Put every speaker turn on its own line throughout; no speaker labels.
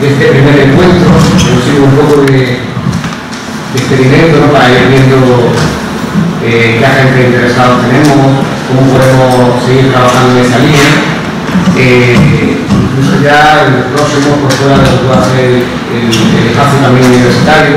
este primer encuentro. Hemos sido un poco de experimento, ¿no?, para ir viendo qué agentes interesados tenemos, cómo podemos seguir trabajando en esa línea. Incluso ya en el próximo, por fuera de lo que va a ser el espacio también universitario.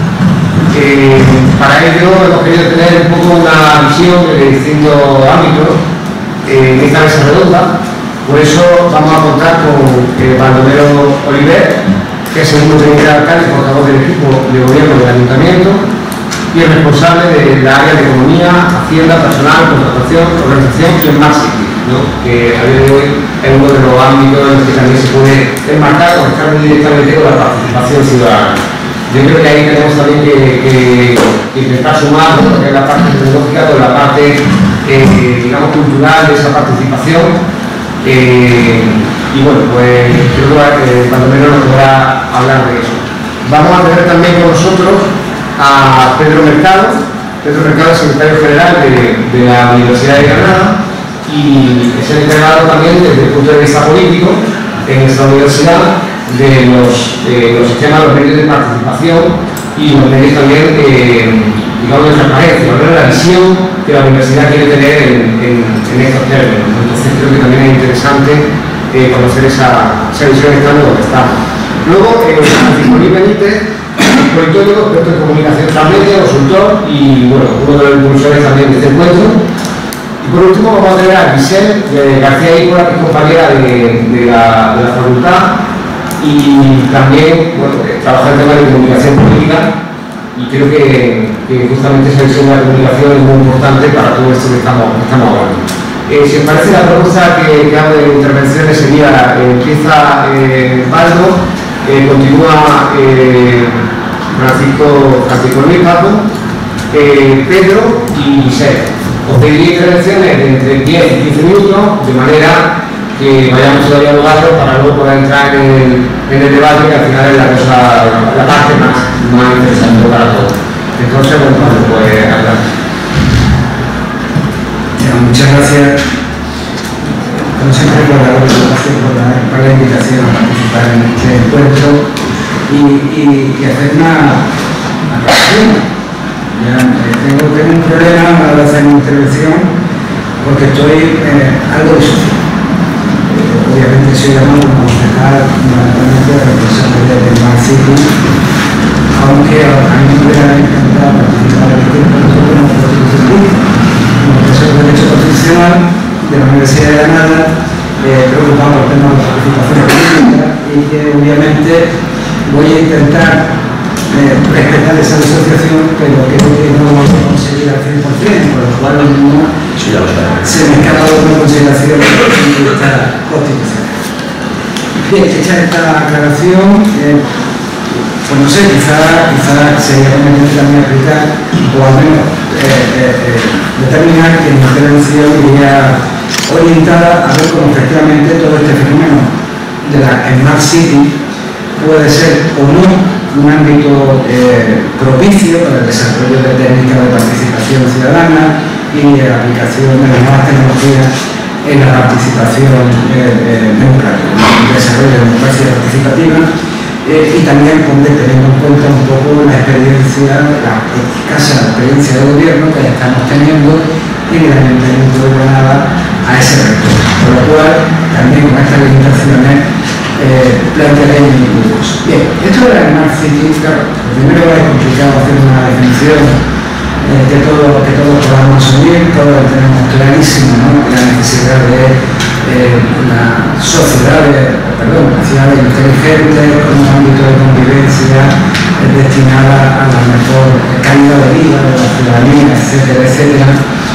Para ello hemos querido tener un poco una visión de distintos ámbitos en esta mesa redonda. Por eso vamos a contar con Baldomero Oliver, que es el segundo teniente de alcalde y portavoz del equipo de gobierno del ayuntamiento y el responsable del área de economía, hacienda, personal, contratación, organización y marketing, ¿no?, que a día de hoy es uno de los ámbitos en los que también se puede enmarcar conectando directamente con la participación ciudadana. Yo creo que ahí tenemos también que intentar sumar lo que es la parte tecnológica con la parte, digamos, cultural de esa participación. Y bueno, pues creo que Baldomero nos podrá hablar de eso. Vamos a tener también con nosotros a Pedro Mercado. Pedro Mercado es secretario general de la Universidad de Granada y es el encargado también desde el punto de vista político en esta universidad de los sistemas, los medios de participación y los medios también, digamos, de transparencia, ¿no?, la visión que la universidad quiere tener en estos términos. Entonces creo que también es interesante conocer esa visión estando donde estamos. Luego, Francisco Luis Benítez, politólogo, experto en comunicación transmedia, consultor y, bueno, uno de los impulsores también de este encuentro. Y por último vamos a tener a Giselle García Ícola, que es compañera de la facultad y también, bueno, trabaja en temas de comunicación política y creo que justamente esa visión de la comunicación es muy importante para todo esto que estamos hablando. Si os parece, la propuesta que hago de intervenciones sería, empieza Baldo, continúa Francisco Luis, Paco, Pedro y Giselle. Os pediría intervenciones de entre 10 y 15 minutos, de manera que vayamos dialogando para luego poder entrar en el debate, que al final es la parte más interesante para todos. Entonces, bueno, pues adelante.
Muchas gracias, como siempre, por la invitación a participar en este encuentro y hacer una reflexión. Tengo un problema al hacer mi intervención porque estoy algo disociado. Obviamente soy llamado como concejal fundamentalmente de la responsabilidad del Smart City, aunque a mí me hubiera encantado participar en este encuentro como profesor de Derecho Constitucional de la Universidad de Granada, preocupado por el tema de la participación política, y que obviamente voy a intentar respetar esa asociación, pero creo que no lo voy a conseguir al 100%, por lo cual no se me escapa una consideración de esta constitución. Bien, hecha esta aclaración, pues no sé, quizá sería conveniente también aplicar, o al menos determinar que mi intervención iría orientada a ver cómo efectivamente todo este fenómeno de la Smart City puede ser o no un ámbito propicio para el desarrollo de técnicas de participación ciudadana y de aplicación de las nuevas tecnologías en la participación democrática, en el desarrollo de la democracia participativa y también teniendo en cuenta un poco la experiencia, la escasa experiencia de gobierno que estamos teniendo en el Ayuntamiento de Granada a ese respecto. Por lo cual, también con estas limitaciones plantearé mi curso. Bien, esto de la Smart City, claro, primero es complicado hacer una definición que todos podamos asumir, todos tenemos clarísimo, ¿no?, la necesidad de las ciudades inteligentes con un ámbito de convivencia destinada a la mejor calidad de vida de la ciudadanía, etcétera, etcétera.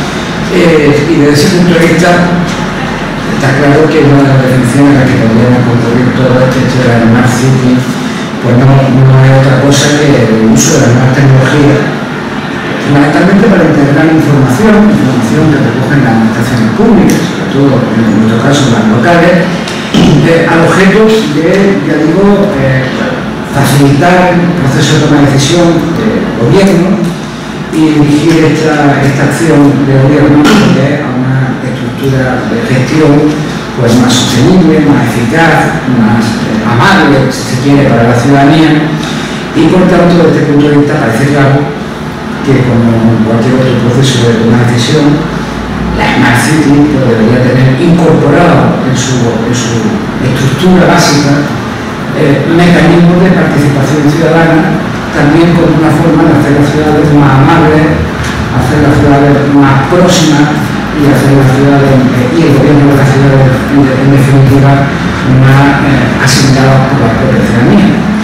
Y desde ese punto de vista está claro que una de las definiciones a la que podríamos concluir todo este hecho de la Smart City pues no es otra cosa que el uso de las nuevas tecnologías, fundamentalmente para integrar información que recogen las administraciones públicas, sobre todo en nuestro caso las locales, al objeto de, ya digo, facilitar el proceso de toma de decisión del gobierno y dirigir esta acción de gobierno a una estructura de gestión pues más sostenible, más eficaz, más amable, si se quiere, para la ciudadanía, y por tanto, desde este punto de vista, parece claro que, como en cualquier otro proceso de toma de decisión, la Smart City pues, debería tener incorporado en su estructura básica mecanismos de participación ciudadana, también como una forma de hacer las ciudades más amables, hacer las ciudades más próximas y hacer las ciudades y el gobierno de las ciudades en definitiva más asimiladas por la propia ciudadanía.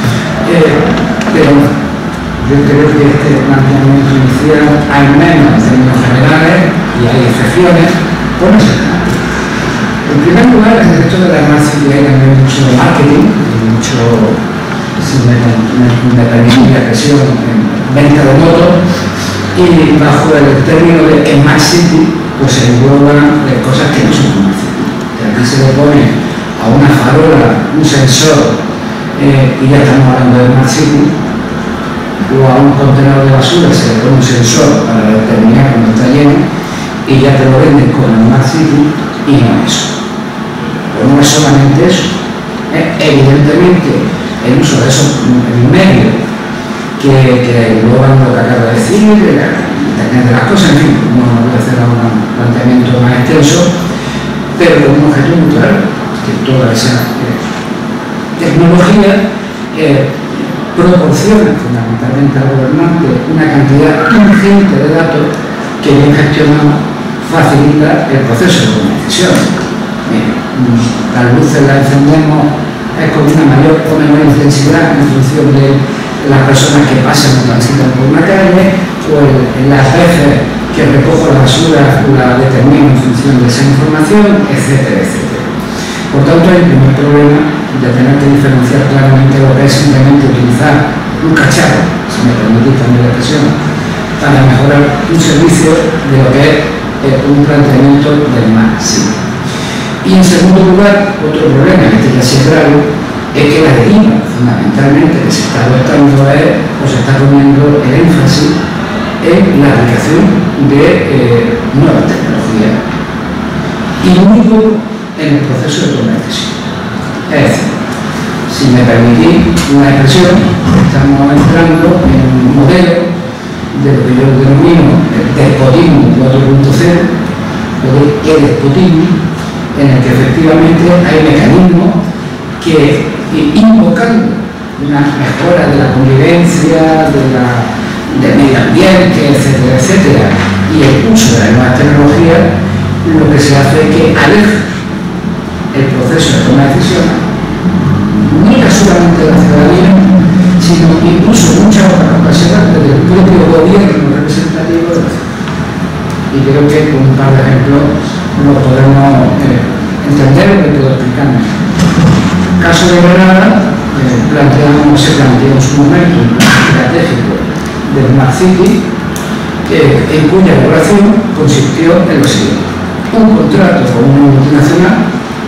Pero yo creo que este planteamiento inicial, al menos en términos generales, y hay excepciones, pues no se trata. En primer lugar, en el hecho de la Smart City hay también mucho marketing, mucho, si me permite la expresión, venta de motos, y bajo el término de Smart City, pues se engloban cosas que no son comerciales. Aquí se le pone a una farola un sensor y ya estamos hablando de Smart City, o a un contenedor de basura se le pone un sensor para determinar cuando está lleno y ya te lo venden con el Smart City y no es eso. Pues no es solamente eso. Evidentemente el uso de esos medios que engloban lo que acabo de decir, Internet de las cosas, en fin, no voy a hacer un planteamiento más extenso, pero con un objeto muy claro, que toda esa tecnología proporciona fundamentalmente al gobernante una cantidad ingente de datos que bien gestionado facilita el proceso de toma de decisiones. Las luces las encendemos con una mayor o menor intensidad en función de las personas que pasan o transitan por una calle, o en las veces que recojo la basura la determino en función de esa información, etcétera, etcétera. Por tanto, hay el primer problema de tener que diferenciar claramente lo que es simplemente utilizar un cacharro, si me permitís también la expresión, para mejorar un servicio de lo que es un planteamiento del Smart City. Y en segundo lugar, otro problema, que este ya sí es grave, es que la deriva fundamentalmente que se está adoptando o se está poniendo el énfasis en la aplicación de nuevas tecnologías y muy poco en el proceso de toma de decisión. Es decir, si me permitís una expresión, estamos entrando en un modelo de lo que yo denomino el despotismo 4.0 o de despotismo, en el que efectivamente hay mecanismos que, invocando una mejora de la convivencia, del medio ambiente, etcétera, etcétera, y el uso de las nuevas tecnologías, lo que se hace es que aleja el proceso de toma de decisiones, no ya solamente de la ciudadanía, sino incluso en muchas otras ocasiones desde el propio gobierno representativo de la ciudad. Y creo que con un par de ejemplos lo podemos entender o que puedo explicar mejor. Caso de Granada, se planteó en su momento un plan estratégico del Smart City, en cuya elaboración consistió en lo siguiente: un contrato con una multinacional,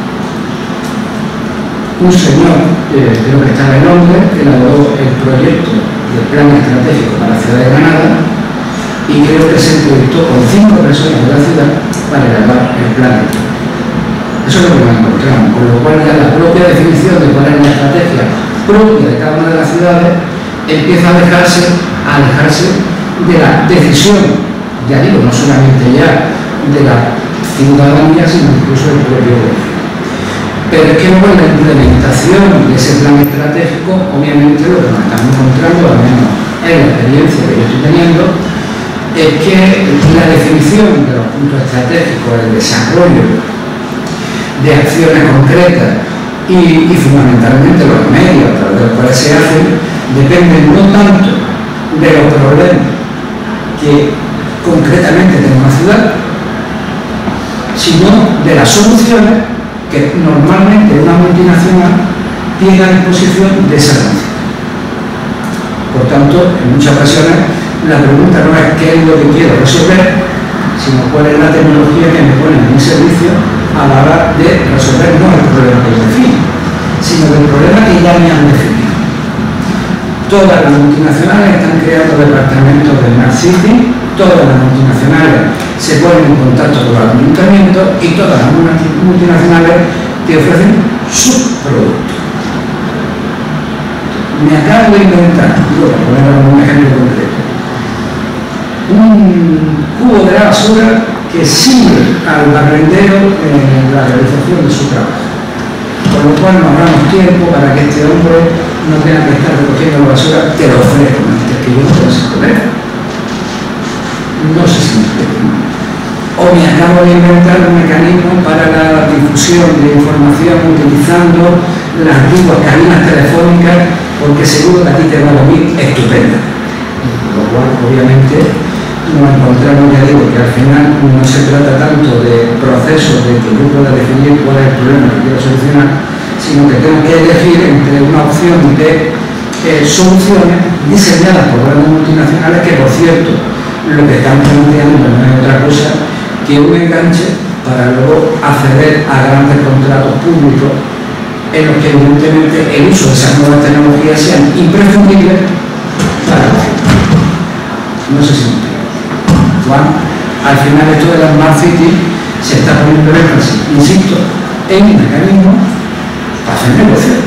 un señor, creo que estaba en Londres, que elaboró el proyecto del plan estratégico para la ciudad de Granada, y creo que se entrevistó con 5 personas de la ciudad para elaborar el plan. Eso es lo que nos encontramos, con lo cual ya la propia definición de cuál es la estrategia propia de cada una de las ciudades empieza a alejarse de la decisión, ya digo, no solamente ya de la ciudadanía, sino incluso del propio gobierno. Pero es que luego en la implementación de ese plan estratégico, obviamente lo que nos estamos encontrando, al menos en la experiencia que yo estoy teniendo, es que la definición de los puntos estratégicos, el desarrollo de acciones concretas y fundamentalmente los medios a través de los cuales se hacen, dependen no tanto de los problemas que concretamente tiene una ciudad, sino de las soluciones que normalmente una multinacional tiene a disposición de esa nación. Por tanto, en muchas ocasiones la pregunta no es qué es lo que quiero resolver, sino cuál es la tecnología que me pone en mi servicio a la hora de resolver no el problema que yo defino, sino el problema que ya me han definido. Todas las multinacionales están creando departamentos de Smart City todas las multinacionales se ponen en contacto con los ayuntamientos y todas las multinacionales te ofrecen sus productos. Me acabo de inventar, digo, para poner un ejemplo concreto, un cubo de la basura que sirve al barrendero en la realización de su trabajo. Con lo cual no ahorramos tiempo para que este hombre no tenga que estar recogiendo la basura, te lo ofrezco antes que yo no pueda poner. No sé si me explico. O me acabo de inventar un mecanismo para la difusión de información utilizando las antiguas cabinas telefónicas, porque seguro que a ti te va a venir estupenda. Con lo cual, obviamente, nos encontramos, ya digo, que al final no se trata tanto de procesos de que yo pueda definir cuál es el problema que quiero solucionar, sino que tengo que elegir entre una opción de soluciones diseñadas por grandes multinacionales que, por cierto, lo que están planteando no es otra cosa que un enganche para luego acceder a grandes contratos públicos en los que evidentemente el uso de esas nuevas tecnologías sean imprescindibles para la ciudad. No sé si me entiendo. Juan, al final esto de las Smart City se está poniendo énfasis, insisto, en un mecanismo para hacer negocio.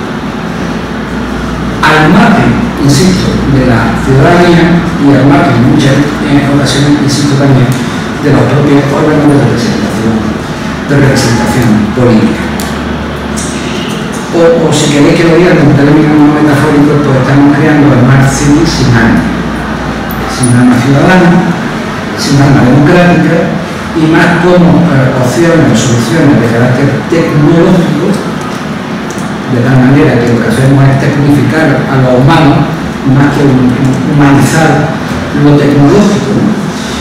Al margen, insisto, de la ciudadanía y al margen en muchas ocasiones, insisto también, de los propios órganos de representación política. O si queréis que lo diga en términos no metafóricos, pues estamos creando Smart City sin alma ciudadana, sin alma democrática y más como opciones o soluciones de carácter tecnológico, de tal manera que lo que hacemos es tecnificar a lo humano más que humanizar lo tecnológico, ¿no?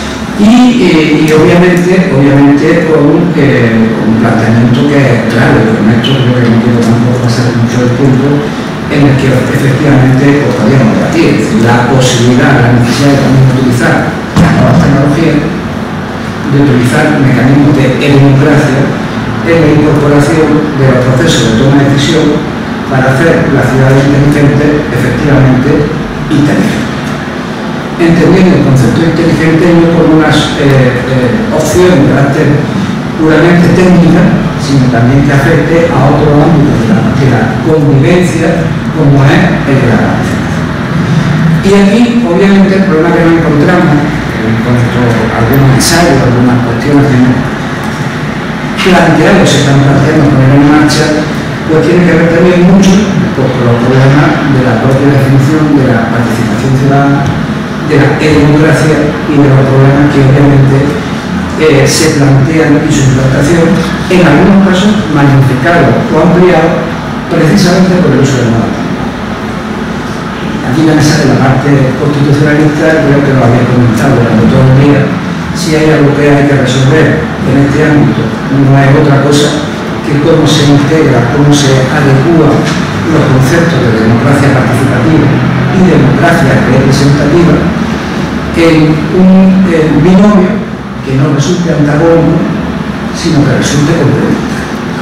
Y obviamente con un planteamiento que es claro, y con esto creo que no quiero tampoco pasar mucho el tiempo, en el que efectivamente podríamos debatir, es decir, la posibilidad, la necesidad de también utilizar las nuevas tecnologías, de utilizar mecanismos de democracia en la incorporación de los procesos de toma de decisión para hacer la ciudad inteligente efectivamente inteligente. Entendiendo el concepto inteligente no como unas opciones de carácter puramente técnica, sino también que afecte a otros ámbitos de la convivencia, como es el de la participación. Y aquí, obviamente, el problema que nos encontramos, en cuanto a algunos ensayos, algunas cuestiones que hemos planteado, se están planteando poner en marcha, pues tiene que ver también mucho con los problemas de la propia definición de la participación ciudadana, de la democracia y de los problemas que obviamente se plantean en su implantación, en algunos casos magnificados o ampliados precisamente por el uso de nuevas tecnologías. Aquí ya me sale la parte constitucionalista, creo que lo había comentado durante todo el día. Si hay algo que hay que resolver en este ámbito, no es otra cosa que cómo se integra, cómo se adecúan los conceptos de democracia participativa y democracia representativa en un binomio que no resulte antagónico, sino que resulte complementario.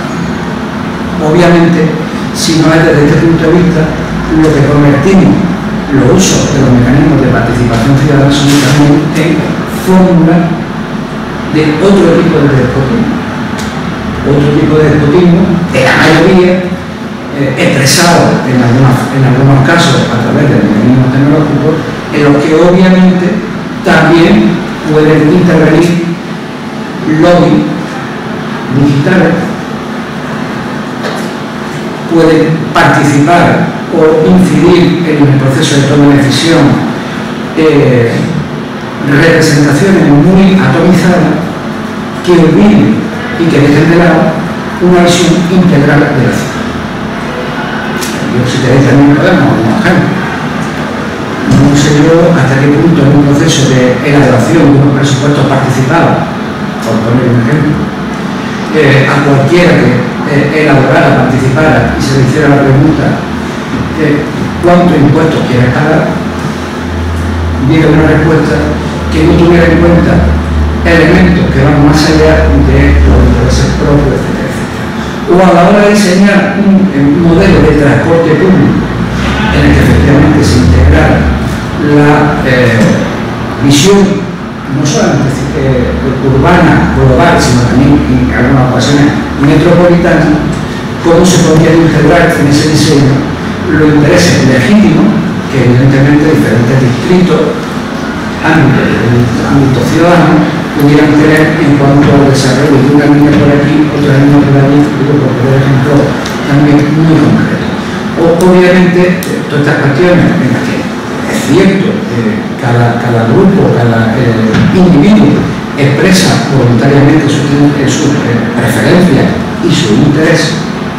Obviamente, si no es desde este punto de vista, lo que convertimos los usos de los mecanismos de participación ciudadana son también en fórmulas de otro tipo de despotismo. Otro tipo de despotismo, de la mayoría, expresado en algunos casos a través de mecanismos tecnológicos, en los que obviamente también pueden intervenir lobbies digitales, pueden participar o incidir en el proceso de toma de decisión representaciones muy atomizadas que olviden y que dejen de lado una visión integral de la ciudad. Yo, si queréis, también podemos, como ejemplo. No sé yo hasta qué punto en un proceso de elaboración de unos presupuestos participados, por poner un ejemplo, a cualquiera que elaborara, participara y se le hiciera la pregunta ¿cuántos impuestos quieres pagar?, diera una respuesta que no tuviera en cuenta elementos que van más allá de los intereses propios, etc. O a la hora de diseñar un modelo de transporte público en el que efectivamente se integrara la visión no solamente urbana, global, sino también en algunas ocasiones metropolitana, cómo se podrían integrar en ese diseño los intereses legítimos que evidentemente diferentes distritos, ámbitos ciudadanos, pudieran tener en cuanto al desarrollo de una línea por aquí, otra línea por allí, por ejemplo, también muy concreto. Obviamente, todas estas cuestiones en las que es cierto, cada grupo, cada individuo expresa voluntariamente sus preferencias y sus intereses,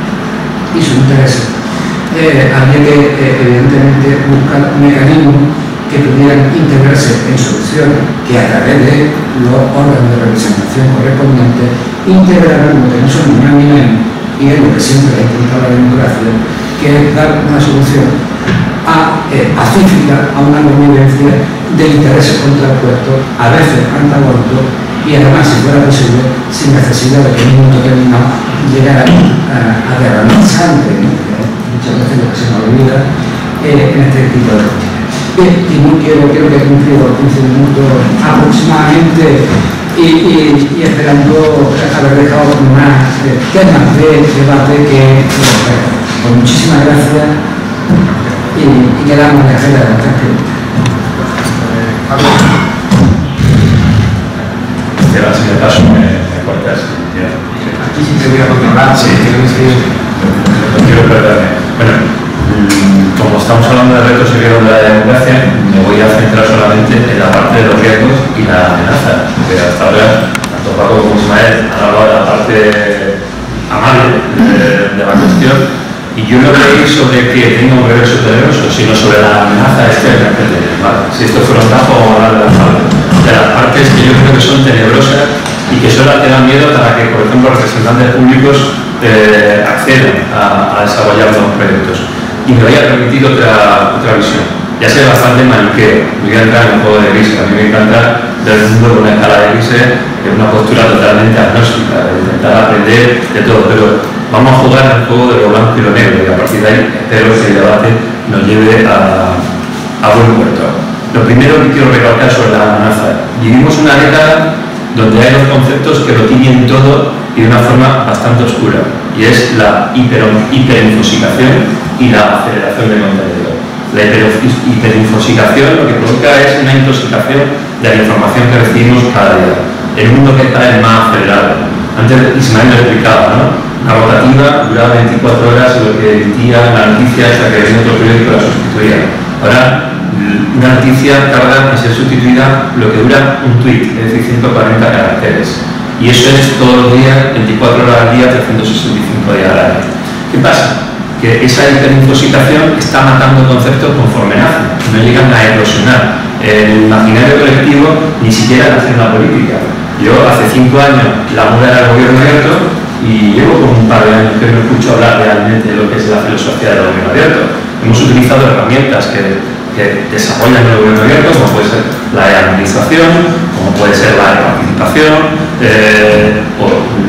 habría que evidentemente buscar mecanismos que pudieran integrarse en soluciones que a través de los órganos de representación correspondientes integraran lo que no son ni más ni menos, y es lo que siempre ha intentado la democracia, que es dar una solución pacífica a una convivencia de intereses contrapuestos, a veces antagónicos, y además, si fuera posible, sin necesidad de que en un momento determinado llegara a derramar sangre, ¿no? Muchas veces lo que se nos olvida en este tipo de cuestiones. Bien, y no creo que he cumplido 15 minutos aproximadamente y esperando haber dejado más temas de debate que pues muchísimas gracias y quedamos a la espera de nuestras preguntas.
Si me paso, me cortas.
Aquí sí te voy a controlar.
Sí, no quiero perderme. Bueno, como estamos hablando de retos y riesgos de la democracia, me voy a centrar solamente en la parte de los riesgos y la amenaza, porque hasta ahora, tanto Paco como Ismael han hablado de la parte amable de la cuestión, y yo no creí sobre que tenga un regreso tenebroso, sino sobre la amenaza externa que tiene. ¿Vale? Si esto fuera un trabajo, vamos a hablar de las partes que yo creo que son tenebrosas y que son las que dan miedo para que, por ejemplo, representantes públicos accedan a desarrollar los proyectos. Y me voy a permitir otra visión. Ya sé bastante maniqueo, voy a entrar en un juego de grises. A mí me encanta ver el mundo con una escala de grises, en una postura totalmente agnóstica, de intentar aprender de todo, pero vamos a jugar al juego de lo blanco y lo negro, y a partir de ahí espero que el debate nos lleve a buen puerto. Lo primero que quiero recalcar sobre la amenaza: vivimos una década donde hay dos conceptos que lo tiñen todo y de una forma bastante oscura, y es la hiperinfosicación y la aceleración de contenido. La hiperinfosicación lo que provoca es una intoxicación de la información que recibimos cada día, en un mundo que está en más acelerado. Antes Ismael lo explicaba, ¿no? Una rotativa duraba 24 horas y lo que emitía la noticia hasta que venía otro periódico la sustituía. Ahora, una noticia tarda en ser sustituida lo que dura un tuit, es decir, 140 caracteres. Y eso es todos los días, 24 horas al día, 365 días al año. ¿Qué pasa? Que esa hiperinfosicación está matando conceptos conforme nacen, no llegan a eclosionar. El imaginario colectivo ni siquiera nace en la política. Yo hace 5 años la moda era el gobierno abierto y llevo como un par de años que no escucho hablar realmente de lo que es la filosofía del gobierno abierto. Hemos utilizado herramientas que desarrollan el gobierno abierto, como puede ser la administración, como puede ser la participación, o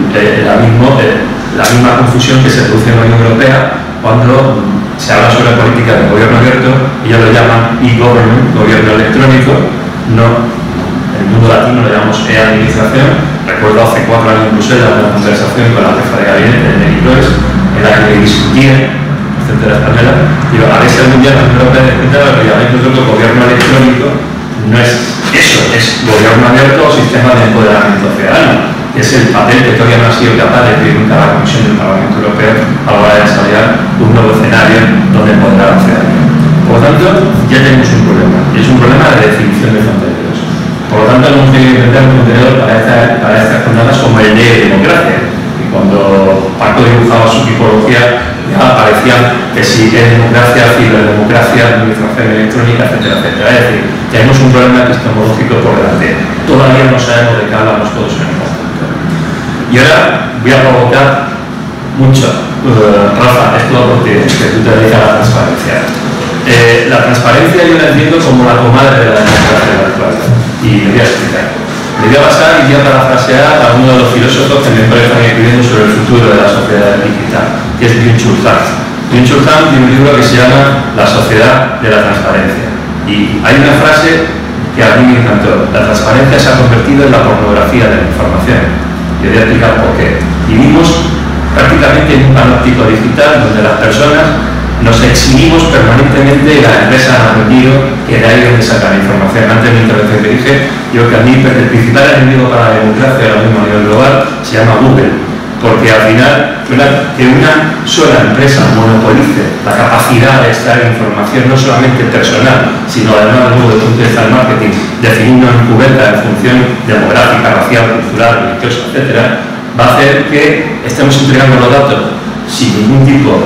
la misma confusión que se produce en la Unión Europea cuando se habla sobre política de gobierno abierto. Ellos lo llaman e-government, gobierno electrónico. No, en el mundo latino lo llamamos e-administración. Recuerdo hace 4 años en Bruselas una conversación con la jefa de gabinete de México, en la que discutían etcétera española, digo, a ver si algún día la Unión Europea detecta lo que llamáis nosotros gobierno electrónico. No es eso, es gobierno abierto o sistema de empoderamiento ciudadano, que es el papel que todavía no ha sido capaz de pedir nunca la Comisión del Parlamento Europeo a la hora de desarrollar un nuevo escenario donde empoderar a la ciudadanía. Por lo tanto, ya tenemos un problema, y es un problema de definición de contenidos. Por lo tanto, hemos tenido que inventar un contenedor para estas jornadas como el de democracia, y cuando Paco dibujaba su tipología, ya aparecían que si es democracia, ciberdemocracia, administración electrónica, etcétera, etcétera. Es decir, tenemos un problema epistemológico por delante. Todavía no sabemos de qué hablamos todos en el conjunto. Y ahora voy a provocar mucho, Rafa, es tu oportunidad, que tú te dedicas a la transparencia. La transparencia yo la entiendo como la comadre de la democracia actual. Y me voy a explicar. Me voy a basar y voy a parafrasear a uno de los filósofos que me están escribiendo sobre el futuro de la sociedad digital, que es Byung-Chul Han. Byung-Chul Han tiene un libro que se llama La sociedad de la transparencia. Y hay una frase que a mí me encantó. La transparencia se ha convertido en la pornografía de la información. Y voy a explicar por qué. Vivimos prácticamente en un panóptico digital donde las personas nos exhibimos permanentemente y las empresas han aprendido que de ahí es donde sacan la información. Antes de mi intervención que dije, yo que a mí el principal enemigo para la democracia ahora mismo a nivel global se llama Google, porque al final que una sola empresa monopolice la capacidad de extraer información no solamente personal, sino además luego desde el punto de vista del marketing, definiendo en cubeta en función demográfica, racial, cultural, religiosa, etc., va a hacer que estemos entregando los datos sin ningún tipo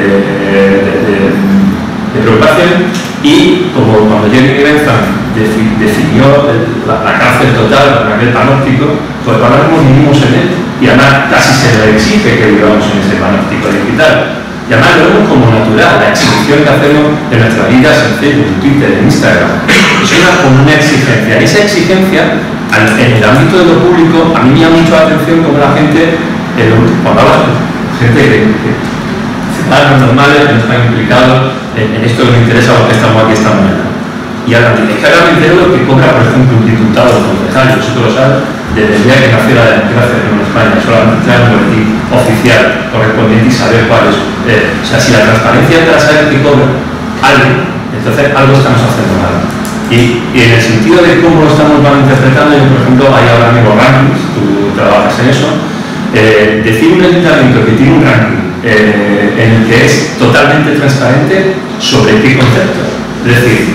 de preocupación. Y como cuando Jeremy Bentham definió la cárcel total en aquel panóptico, pues ahora mismo vivimos en él y además casi se le exige que vivamos en ese panóptico digital. Y además lo vemos como natural, la exhibición que hacemos de nuestras vidas en Facebook, en Twitter, en Instagram. Suena como una exigencia. Y esa exigencia, en el ámbito de lo público, a mí me llama mucho la atención como la gente, cuando habla gente que ciudadanos normales que no están implicados en esto que nos interesa porque estamos aquí esta mañana. Y ahora, es que ahora me entero lo que cobra, por ejemplo, un diputado o concejal, vosotros lo sabéis, desde el día que nació la democracia en España, solamente traer un boletín oficial correspondiente y saber cuál es. O sea, si la transparencia es para saber qué cobra alguien, entonces algo estamos haciendo mal. Y en el sentido de cómo lo estamos malinterpretando, yo, por ejemplo, hay ahora mismo rankings, tú trabajas en eso, decir un ayuntamiento que tiene un ranking en el que es totalmente transparente sobre qué concepto. Es decir,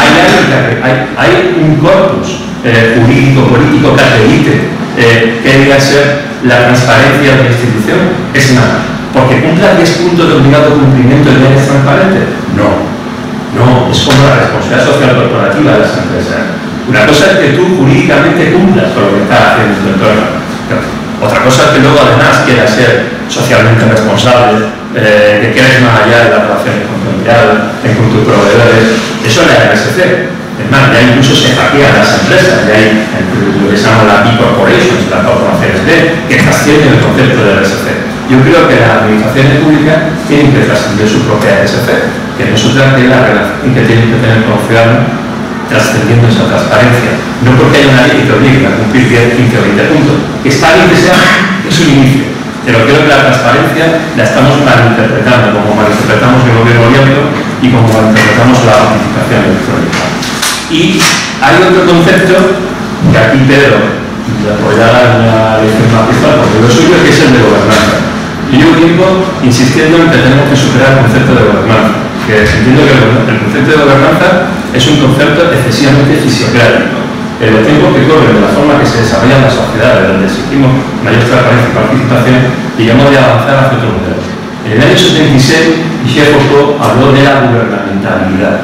hay un corpus jurídico, político que acredite que debe ser la transparencia de la institución. Es nada. Porque cumpla 10 puntos de obligado cumplimiento de leyes transparentes. No, es como la responsabilidad social corporativa de las empresas. Una cosa es que tú jurídicamente cumplas con lo que estás haciendo en tu entorno. Otra cosa es que luego además quieras ser socialmente responsable, que quieres más allá de las relaciones con tu empleado, con tus proveedores. Eso es la RSC. Es más, ya incluso se hackean las empresas, ya hay lo que se llama la B-Corporations, las corporaciones B, que trascienden el concepto de RSC. Yo creo que las administraciones públicas tienen que trascender su propia RSC, que no es otra que la relación que tienen que tener con los ciudadanos, trascendiendo esa transparencia. No porque haya una ley que te obligue a cumplir 10, 15 o 20 puntos. Que está bien que sea, es un inicio. Pero creo que la transparencia la estamos malinterpretando, como malinterpretamos el gobierno abierto y como malinterpretamos la participación electrónica. Y hay otro concepto que aquí Pedro apoyará en la elección magistral, porque lo suyo que es el de gobernanza. Yo llevo tiempo insistiendo en que tenemos que superar el concepto de gobernanza, que entiendo que el concepto de gobernanza es un concepto excesivamente fisiocrático. En los tiempos que corren, de la forma que se desarrollan las sociedades, donde exigimos mayor transparencia y participación, digamos de avanzar hacia otro modelo. En el año 76, Michel Foucault habló de la gubernamentalidad.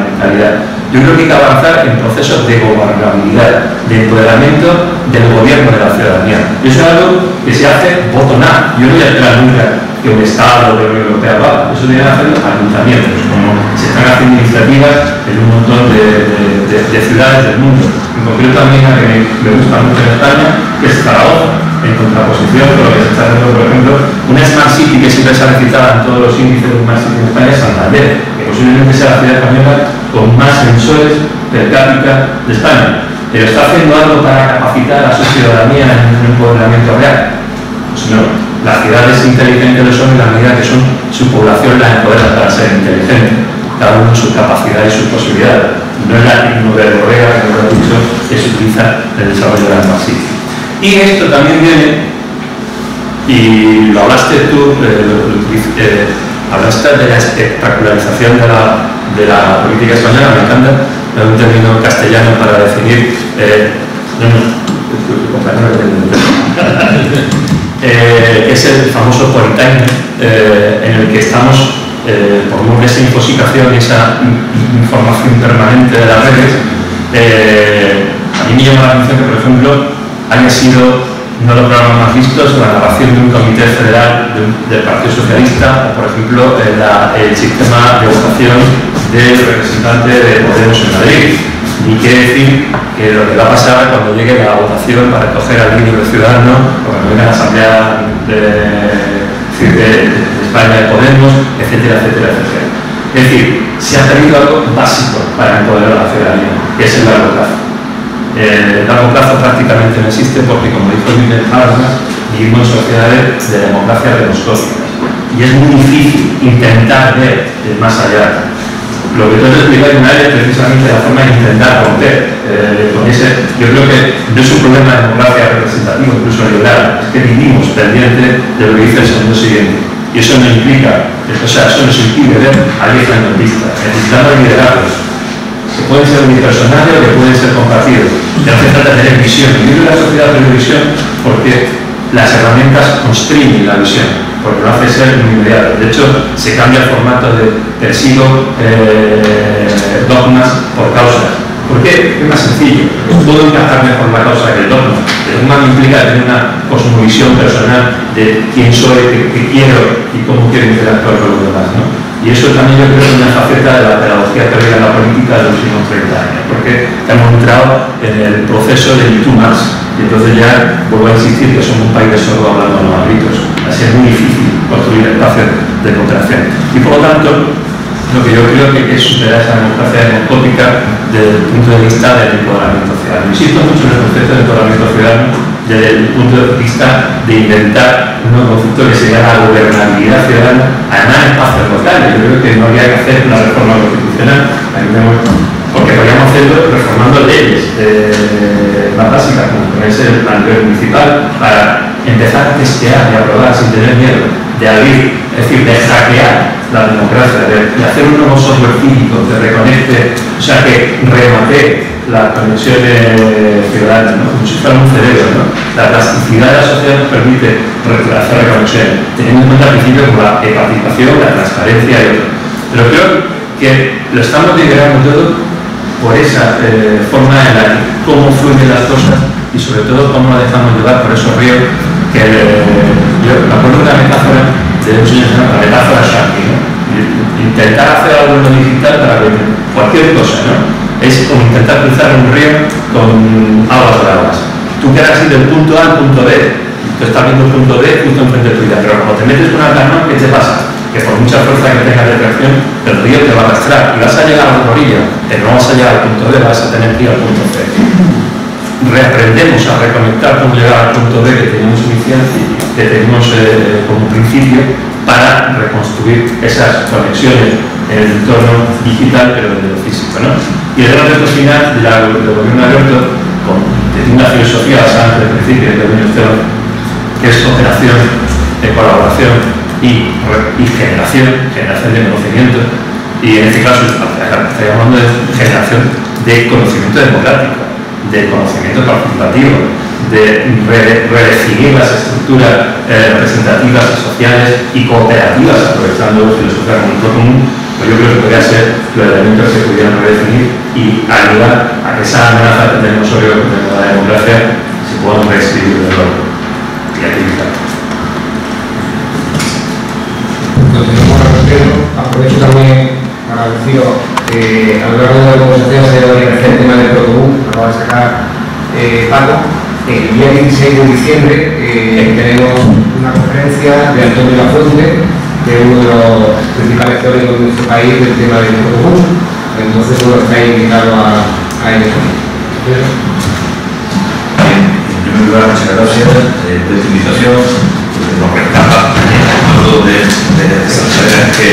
Yo creo que hay que avanzar en procesos de gobernabilidad, de empoderamiento del gobierno de la ciudadanía. Y eso es algo que se hace bottom-up. Yo no voy a esperar nunca que un Estado de la Unión Europea lo haga. Eso deben hacer los ayuntamientos, como se están haciendo iniciativas en un montón de ciudades del mundo. En concreto también a que me gusta mucho en España, que es Zaragoza, en contraposición con lo que se está haciendo, por ejemplo, una Smart City que siempre se ha recitado en todos los índices de Smart City en España es Santander, que posiblemente sea la ciudad española con más sensores per cápita de España. Pero está haciendo algo para capacitar a su ciudadanía en un empoderamiento real. Pues no, las ciudades inteligentes lo son en la medida que son su población la empodera para ser inteligente, cada uno su capacidad y sus posibilidades. No es la tecnología que lo he dicho que se utiliza en el desarrollo de la Smart City. Y esto también viene, y lo hablaste tú, hablaste de la espectacularización de la política española, me encanta, es un término castellano para definir, es el famoso puritanismo en el que estamos, por esa infosificación y esa información permanente de las redes. A mí me llama la atención que, por ejemplo, haya sido uno de los programas más vistos la narración de un comité federal del Partido Socialista, o por ejemplo el sistema de votación del representante de Podemos en Madrid. Ni quiere decir que lo que va a pasar cuando llegue la votación para escoger al líder ciudadano, o cuando venga la Asamblea de España de Podemos, etcétera, etcétera, etcétera. Es decir, se ha perdido algo básico para empoderar a la ciudadanía, que es el largo plazo. El largo plazo prácticamente no existe porque, como dijo Wilhelm Habermas, vivimos en sociedades de democracia demoscópicas y es muy difícil intentar ver más allá. Lo que tú has explicado en es precisamente la forma de intentar romper con ese. Yo creo que no es un problema de democracia representativa, incluso liberal, es que vivimos pendientes de lo que dice el segundo siguiente. Y eso no implica, eso nos impide ver a 10 años vista. Necesitamos liderazgos que pueden ser unipersonales o que pueden ser compartidos. No hace falta tener visión. Yo creo que la sociedad tiene visión porque las herramientas constriñen la visión, porque lo hace ser muy inmediato. De hecho, se cambia el formato de persigo dogmas por causas. ¿Por qué? Es más sencillo. Puedo encajar mejor la causa que el dogma. El dogma me implica tener una cosmovisión personal de quién soy, qué quiero y cómo quiero interactuar con los demás, ¿no? Y eso también yo creo que es una faceta de la pedagogía perdida en la política de los últimos 30 años, porque hemos entrado en el proceso de ni tú más. Y entonces ya vuelvo a insistir que somos un país de sordo hablando a gritos. Así es muy difícil construir espacios de cooperación. Y por lo tanto, lo que yo creo que es superar esa democracia demoscópica desde el punto de vista del empoderamiento ciudadano. Insisto mucho en el concepto de empoderamiento ciudadano desde el punto de vista de inventar un nuevo concepto que se llama gobernabilidad ciudadana, además en espacios locales. Yo creo que no habría que hacer una reforma constitucional, porque podríamos hacerlo reformando leyes más básicas, como puede ser el planteo municipal, para empezar a testear y aprobar sin tener miedo, de abrir, es decir, de hackear la democracia, de hacer un nuevo software físico que reconecte, o sea, que remate las conexiones ciudadanas, ¿no? Como si fuera un cerebro, ¿no? La plasticidad de la sociedad nos permite hacer reconexiones, teniendo en cuenta principios como la participación, la transparencia y otros. Pero creo que lo estamos liderando todo por esa forma en la que cómo fluyen las cosas y sobre todo cómo nos dejamos llevar por esos ríos que yo me acuerdo de una metáfora de un señor, la metáfora Shanti, ¿no? Intentar hacer algo en lo digital para cualquier cosa, ¿no? Es como intentar cruzar un río con aguas bravas. Tú quieras ir del punto A al punto B, tú estás viendo el punto B justo enfrente tuya, pero cuando te metes con una canoa, ¿qué te pasa? Que por mucha fuerza que tengas de tracción, el río te va a arrastrar y vas a llegar a la orilla, pero no vas a llegar al punto B, vas a tener que ir al punto C. Reaprendemos a reconectar cómo llegar al punto B que teníamos inicial, que tenemos como principio, para reconstruir esas conexiones en el entorno digital, pero en lo físico, ¿no? Y el gran reto final del gobierno abierto, desde una filosofía basada en el principio de que es cooperación, colaboración y generación de conocimiento, y en este caso estaríamos hablando de generación de conocimiento democrático, de conocimiento participativo, de redefinir las estructuras representativas y sociales y cooperativas aprovechando filosofía común, pues yo creo que podría ser los elementos que pudieran redefinir y ayudar a que esa amenaza que tenemos sobre la democracia se pueda reescribir de nuevo y activar.
Aprovecho también para deciros que a lo largo de la conversación se va a ir el tema del protocolo, acaba de sacar Paco. El día 26 de diciembre tenemos una conferencia de Antonio Lafuente, que es uno de los principales teóricos de nuestro país del tema del protocolo. Entonces, bueno, estáis invitados a ello.
En primer lugar, muchas gracias por esta invitación, porque nos rescata de esas tareas que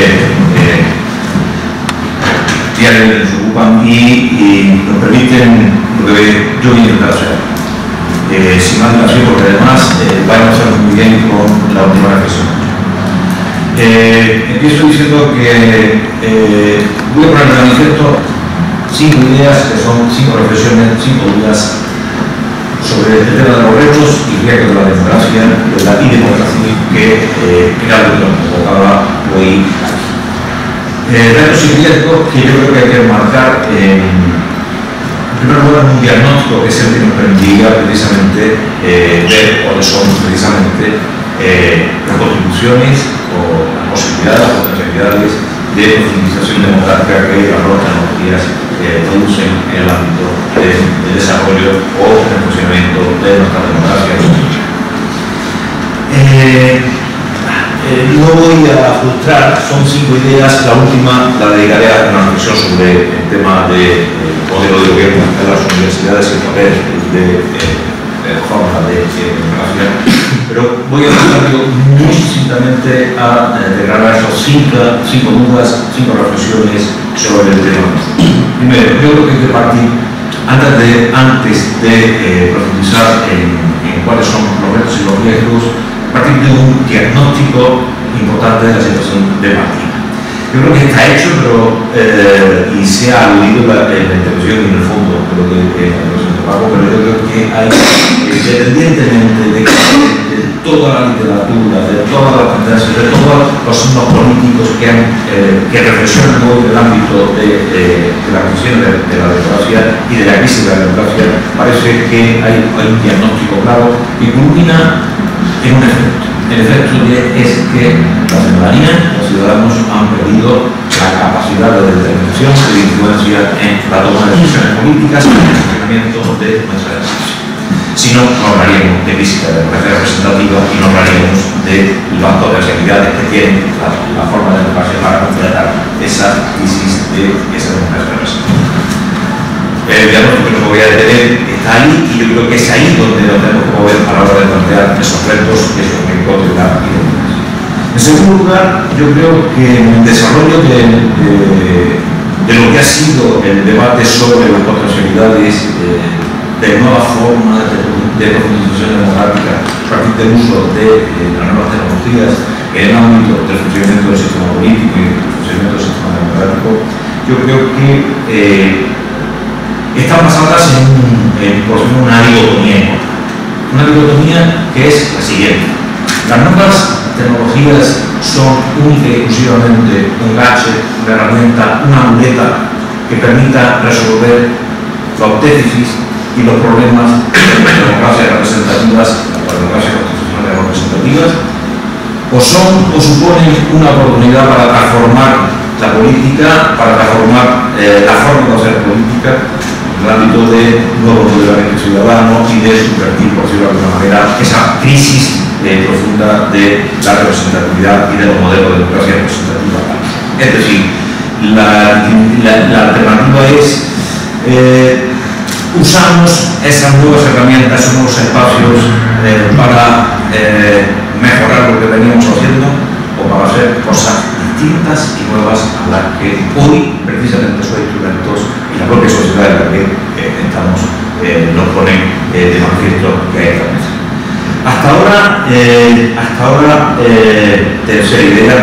diariamente nos ocupan y nos permiten lo que yo voy a intentar hacer. Sin más dilación, porque además va a empezar muy bien con la última reflexión. Empiezo diciendo que voy a poner de manifiesto 5 ideas que son 5 reflexiones, 5 dudas sobre el tema de los retos y riesgos de la democracia, de la democracia que claro que nos convocaba hoy aquí. Retos y riesgos que yo creo que hay que marcar en primer lugar un diagnóstico que es el que nos permitiría precisamente ver cuáles son precisamente las contribuciones o las posibilidades o potencialidades de profundización democrática que las nuevas tecnologías producen en el ámbito del desarrollo o del funcionamiento de nuestra democracia. no voy a frustrar, son 5 ideas, la última la dedicaré a una reflexión sobre el tema del modelo de gobierno de las universidades y el papel de forma de democracia, pero voy a tratar muy sucintamente a declarar esas 5 dudas, 5 reflexiones sobre el tema. Primero, yo creo que hay que partir, antes de profundizar en cuáles son los retos y los riesgos, partir de un diagnóstico importante de la situación de partida. Yo creo que está hecho, pero y se ha aludido en la intervención y en el fondo, creo que en la intervención de Paco, pero yo creo que hay, independientemente de toda la literatura, de todas las tendencias, de todos los signos políticos que reflexionan hoy en el ámbito de la cuestión de la democracia y de la crisis de la democracia, parece que hay un diagnóstico claro que culmina en un efecto. El efecto es que la ciudadanía, los ciudadanos han perdido la capacidad de determinación y de influencia en la toma de decisiones políticas y en el funcionamiento de nuestra democracia. Si no, no hablaríamos de visita de democracia representativa y no hablaríamos de las potencialidades que tiene la forma de democracia para completar esa crisis de esa democracia representativa. El diagnóstico que no me voy a detener está ahí y yo creo que es ahí donde nos tenemos que mover a la hora de plantear esos retos y esos riesgos de la identidad. En segundo lugar, yo creo que en el desarrollo de lo que ha sido el debate sobre las potencialidades de nuevas formas de profundización democrática a partir del uso de las nuevas tecnologías en el ámbito del funcionamiento del sistema político y del funcionamiento del sistema democrático, yo creo que están basadas en una dicotomía. Una dicotomía que es la siguiente. Las nuevas tecnologías son única y exclusivamente un gadget, una herramienta, una muleta que permita resolver los déficits y los problemas de las democracias representativas, las democracias constitucionales representativas, o suponen una oportunidad para transformar la política, para transformar la forma de hacer política en el ámbito de nuevo modelamiento ciudadano y de subvertir, por decirlo de alguna manera, esa crisis profunda de la representatividad y de los modelos de democracia representativa. Es decir, la alternativa es usamos esas nuevas herramientas, esos nuevos espacios para mejorar lo que veníamos haciendo o para hacer cosas distintas y nuevas a las que hoy precisamente son instrumentos y la propia sociedad en la que estamos nos ponen de manifiesto que hay que hacer. Hasta ahora, tercera idea,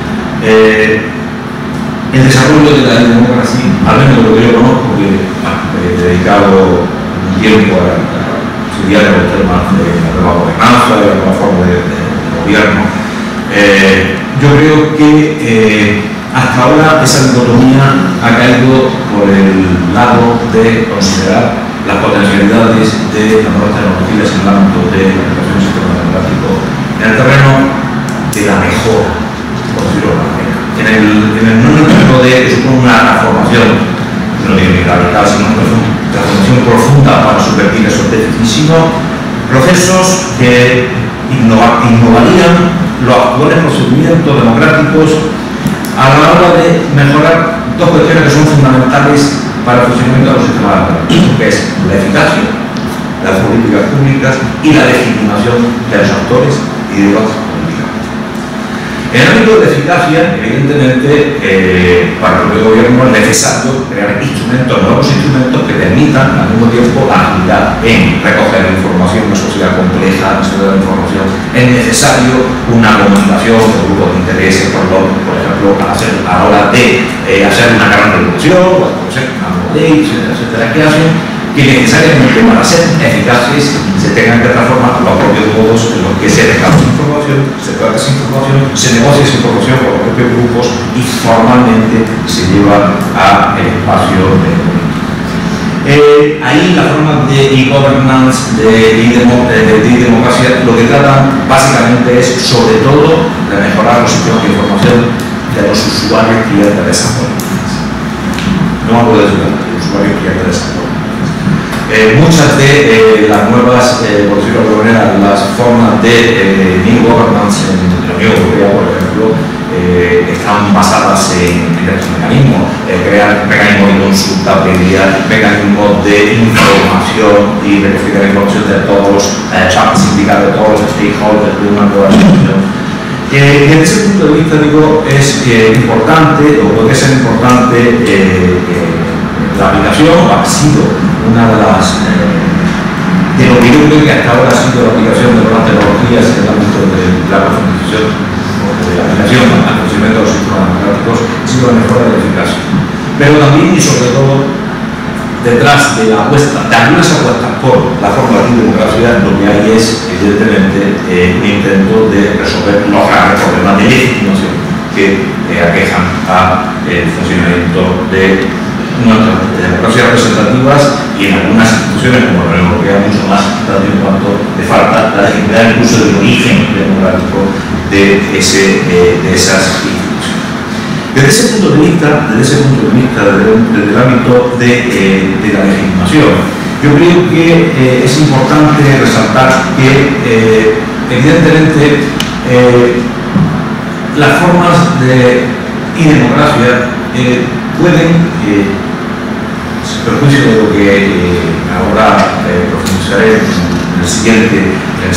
el desarrollo de la democracia, al menos de lo que yo conozco, que he dedicado un tiempo a estudiar los temas de la nueva gobernanza, de la nueva forma de gobierno, yo creo que hasta ahora esa dicotomía ha caído por el lado de considerar las potencialidades de las nuevas tecnologías en el ámbito de la aplicación del sistema democrático en el terreno de la mejora, por decirlo de alguna manera. No en el terreno de que supone una transformación, no digo ni radical, sino una transformación profunda para subvertir esos déficits, sino procesos que innovarían los actuales procedimientos democráticos a la hora de mejorar dos cuestiones que son fundamentales para el funcionamiento de los sistemas democráticos, que es la eficacia de las políticas públicas y la legitimación de los actores y de las políticas. En el ámbito de eficacia, evidentemente, para el propio gobierno es necesario crear nuevos instrumentos que permitan al mismo tiempo la agilidad en recoger la información, una sociedad compleja, una sociedad de información. Es necesario una comunicación de grupos de intereses, por ejemplo, a la hora de hacer una gran regulación, o hacer una ley, etcétera, que hacen que necesariamente para ser eficaces se tengan que transformar los propios modos en los que se recaba información, se trata esa información, se negocia esa información por los propios grupos y formalmente se lleva al espacio de ahí la forma de e-governance, de e-democracia, lo que tratan básicamente es sobre todo de mejorar los sistemas de información de los usuarios clientes de esas políticas. No hablo de los usuarios clientes de esas políticas. Muchas de las nuevas, por decirlo de alguna manera, las formas de new governance en la Unión Europea, por ejemplo, están basadas en estos mecanismos, crear mecanismos de consulta previa, mecanismos de información y recoger la información de todos los chats sindicatos, de todos los stakeholders de una nueva situación. Desde ese punto de vista, digo, es importante, o puede ser importante, la aplicación ha sido una de las de lo que yo creo que hasta ahora ha sido la aplicación de nuevas tecnologías en el ámbito de la profundización de la aplicación al conocimiento de los sistemas democráticos ha sido la mejora de la eficacia. Pero también y sobre todo detrás de la apuesta, de algunas apuestas por la forma de democracia, lo que hay es evidentemente un intento de resolver los graves problemas de legitimación que aquejan al funcionamiento de nuestras democracias representativas y en algunas instituciones como la Unión Europea mucho más en cuanto le falta la legitimidad incluso del origen democrático de esas instituciones. Desde ese punto de vista, desde el ámbito de la legitimación, yo creo que es importante resaltar que evidentemente las formas de democracia pueden perjuicio de lo que ahora profundizaré en el siguiente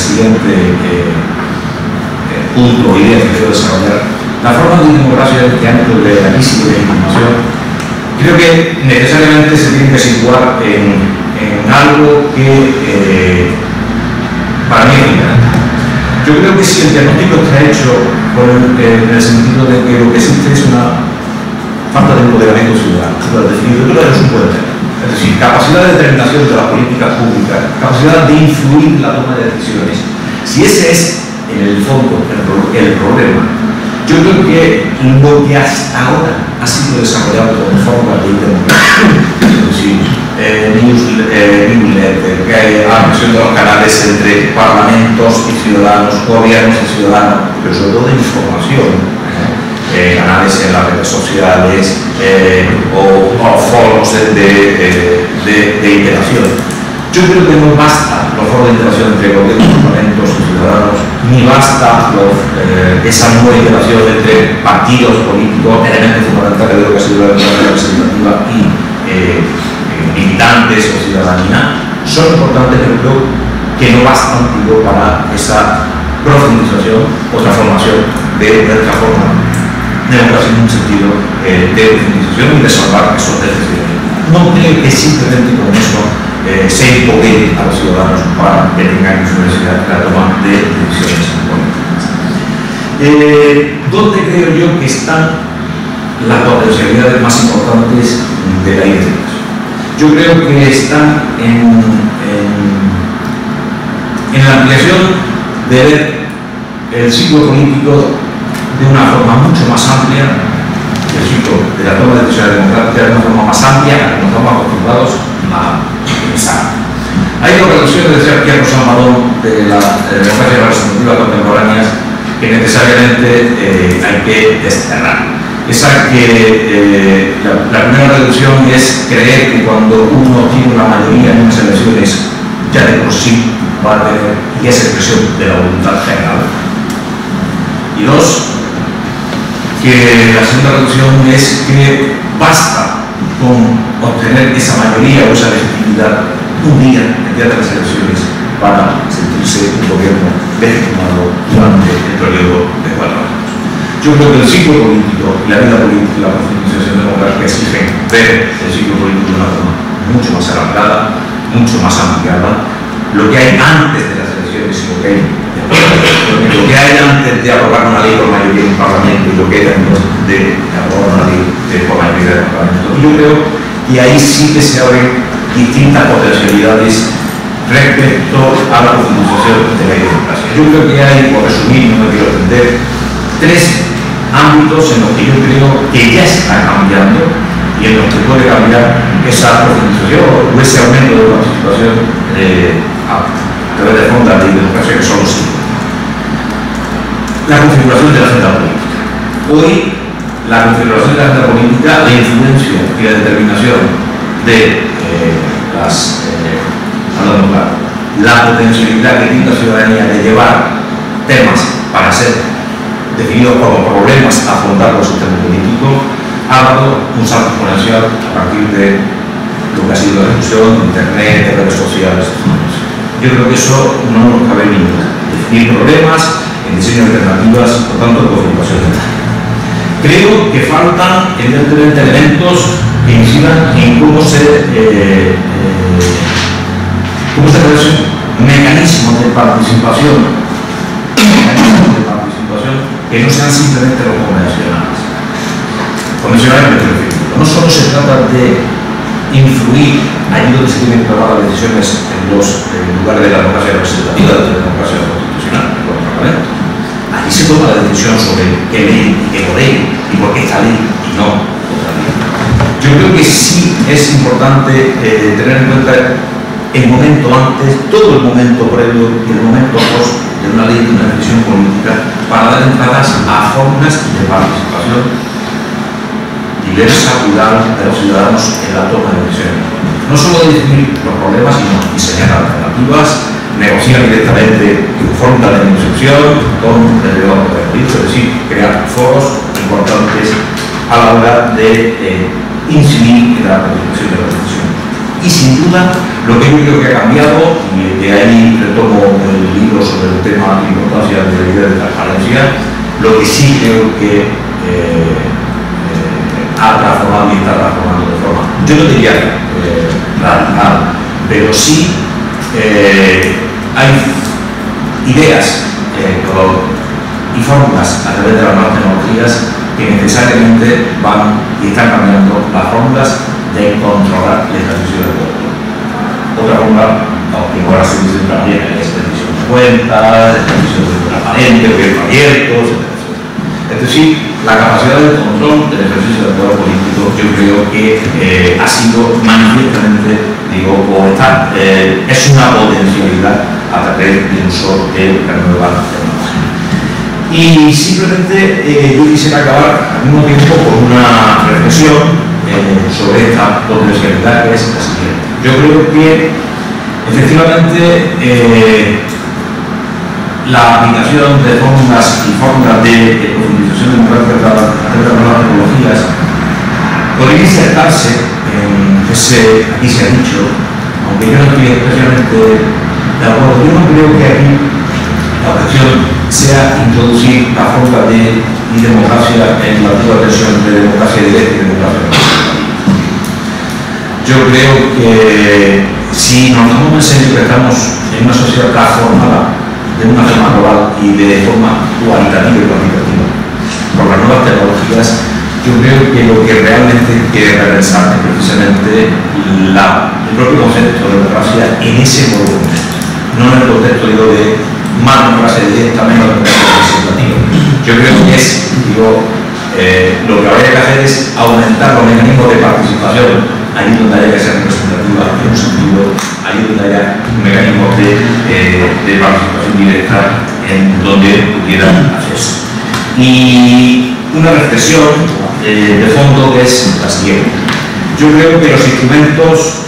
punto o idea que quiero desarrollar. La forma de democracia en este ámbito de la crisis de legitimación creo que necesariamente se tiene que situar en algo que para mí es importante. Yo creo que si el diagnóstico está hecho en el sentido de que lo que existe es una falta de empoderamiento ciudadano, la definición es un poder. Es decir, capacidad de determinación de las políticas públicas, capacidad de influir en la toma de decisiones. Si ese es, en el fondo, el problema, yo creo que lo que hasta ahora ha sido desarrollado como forma de democracia, es decir, newsletter, que hay la presión de los canales entre parlamentos y ciudadanos, gobiernos y ciudadanos, pero sobre todo de información, canales en las redes sociales o foros de interacción. Yo creo que no basta los foros de interacción entre gobiernos, parlamentos y ciudadanos, ni basta esa nueva interacción entre partidos políticos, elementos fundamentales de lo que ha sido la democracia representativa y militantes o ciudadanía. Son importantes, pero creo que no bastan para esa profundización o transformación de otra forma democracia en un sentido de profundización y de salvar esos déficits. No creo que simplemente con eso se empodere a los ciudadanos para que tengan influencia en la toma de decisiones políticas. ¿Dónde creo yo que están las potencialidades más importantes de la identificación? Yo creo que están en la ampliación de ver el ciclo político de una forma mucho más amplia, el ciclo de la toma de decisiones democráticas de una forma más amplia a la que nos estamos acostumbrados a pensar. Hay dos reducciones, decía Pierre Salmadón, de la democracia representativa contemporánea que necesariamente hay que desterrar. Esa que la primera reducción es creer que cuando uno tiene una mayoría en unas elecciones ya de por sí va a tener y es expresión de la voluntad general. Y dos, que la segunda reducción es que basta con obtener esa mayoría o esa legitimidad un día, el día de las elecciones, para sentirse un gobierno legitimado durante el periodo de 4 años. Yo creo que el ciclo político y la vida política y la profundización democrática exigen ver el ciclo político de una forma mucho más alargada, mucho más ampliada, lo que hay antes de las elecciones y lo que hay después. Lo que hay antes de aprobar una ley por mayoría en un parlamento y lo que hay después de aprobar una ley por mayoría en un parlamento. Y yo creo que ahí sí que se abren distintas potencialidades respecto a la profundización de la democracia. Yo creo que hay, por resumir, no me quiero extender, 3 ámbitos en los que yo creo que ya está cambiando y en los que puede cambiar esa profundización o ese aumento de participación a través de fondos de democracia que son los siguientes. La configuración de la agenda política. Hoy, la configuración de la agenda política, la influencia y la determinación de las hablando claro, la potencialidad que tiene la ciudadanía de llevar temas para ser definidos como problemas a afrontar los sistemas políticos, ha dado un salto exponencial a partir de lo que ha sido la discusión de Internet, de redes sociales. Yo creo que eso no nos cabe en ninguna. Definir problemas, en diseño de alternativas, por tanto, de comunicación. Creo que faltan, evidentemente, elementos que incidan en cómo se mecanismos de participación que no sean simplemente los convencionales. Convencionales, no solo se trata de influir allí donde se tienen que tomar las decisiones en los lugares de la democracia representativa, de la democracia constitucional, en los parlamentos. Allí se toma la decisión sobre qué ley y qué no ley, y por qué esta ley y no otra ley. Yo creo que sí es importante tener en cuenta el momento antes, todo el momento previo y el momento post de una ley, de una decisión política, para dar entradas a formas de participación diversa, plural, de los ciudadanos en la toma de decisiones. No solo de definir los problemas, sino diseñar alternativas, negociar directamente fórmulas de negociación con el delegado de es decir, crear foros importantes a la hora de incidir en la participación de la decisión. Y sin duda, lo que yo creo que ha cambiado, y de ahí retomo el libro sobre el tema de la importancia de la idea de transparencia, lo que sí creo que ha transformado y está transformando de forma, yo no diría radical, pero sí hay ideas y fórmulas a través de las nuevas tecnologías que necesariamente van y están cambiando las fórmulas de controlar el ejercicio del voto. Otra fórmula, que ahora se dice también, es rendición de cuentas, ejercicio de transparente, gobierno abierto, etc. Es decir, la capacidad de control del ejercicio del poder político, yo creo que ha sido manifiestamente, es una potencialidad a través del uso de la nueva tecnología. Y simplemente yo quisiera acabar al mismo tiempo con una reflexión sobre esta potencialidad, que es la siguiente. Yo creo que efectivamente la aplicación de fórmulas y fórmulas de profundización democrática a través de las nuevas tecnologías podría insertarse en ese, aquí se ha dicho, aunque yo no estoy especialmente de acuerdo, yo no creo que aquí la cuestión sea introducir la fórmula de democracia en la antigua versión de democracia directa y democracia representativa. Yo creo que si nos tomamos en serio que estamos en una sociedad transformada de una forma global y de forma cualitativa y cuantitativa por las nuevas tecnologías, yo creo que lo que realmente quiere repensar es precisamente el propio concepto de democracia en ese nuevo contexto, no en el contexto de más democracia directa, menos democracia representativa. Yo creo que lo que habría que hacer es aumentar los mecanismos de participación ahí donde haya que ser representativa en un sentido, ahí donde haya mecanismos de participación directa en donde pudieran hacerse. Y una reflexión de fondo es la siguiente. Yo creo que los instrumentos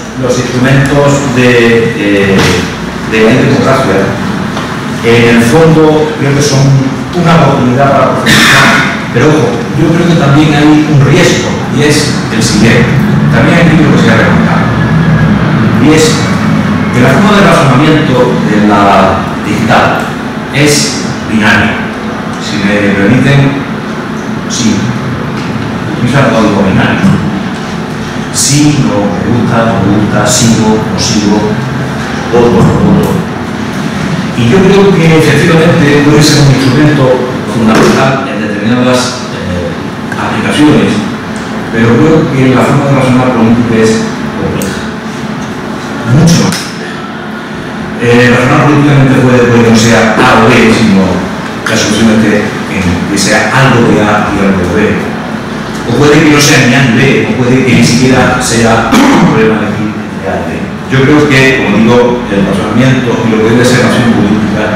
de la democracia en el fondo creo que son una oportunidad para profundizar, pero ojo, yo creo que también hay un riesgo, y es el siguiente. También hay algo que se ha remarcado, y es que la forma de razonamiento de la digital es binaria. Si me permiten, sí, utiliza el código binario. Sí, no, me gusta, sigo, no sigo, voto, no voto. Y yo creo que efectivamente puede ser un instrumento fundamental en determinadas aplicaciones, pero creo que la forma de razonar política es compleja, mucho más compleja. Razonar políticamente puede que no sea A o B, sino la solución es que sea algo de A y algo de B. O puede que no sea ni A ni B, o puede que ni siquiera sea un problema de A y B. Yo creo que, como digo, el razonamiento y lo que debe ser la acción política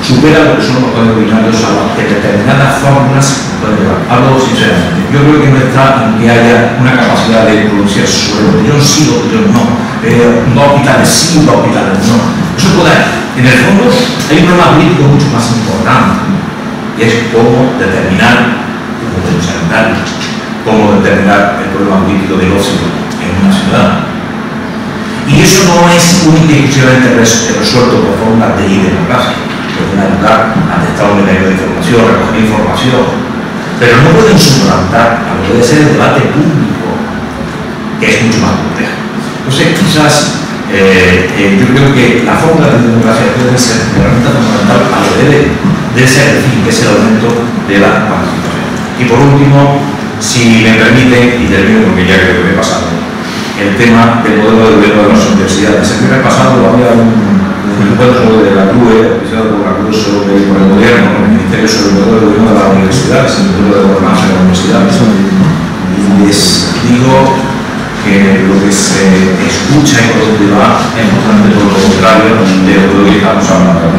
supera lo que son los códigos binarios a los que determinadas fórmulas pueden llevar. Hablo sinceramente. Yo creo que no está en que haya una capacidad de pronunciar sobre lo que yo sí o yo no. Dos hospitales sí, dos hospitales no. Eso puede haber. En el fondo hay un problema político mucho más importante, y es cómo determinar un modelo sanitario, cómo determinar el problema político del ocio en una ciudad. Y eso no es única y exclusivamente resuelto por fórmulas de democracia. Pueden ayudar a testar un mecanismo de información, recoger información, pero no pueden suplantar a lo que debe ser el debate público, que es mucho más complejo. Entonces, quizás yo creo que la fórmula de democracia puede ser una herramienta fundamental a lo que debe ser el fin, que es el aumento de la participación. Y por último, si me permiten, y termino porque ya creo que me he pasado, el tema del modelo de gobierno de las universidades. El primer pasado había un encuentro de la CRUE, oficiado por la CRUE por el gobierno, por el Ministerio, sobre el modelo de gobierno de las universidades, el modelo de gobernanza de las universidades. Y les digo que lo que se escucha y por donde va es justamente todo lo contrario de lo que estamos hablando.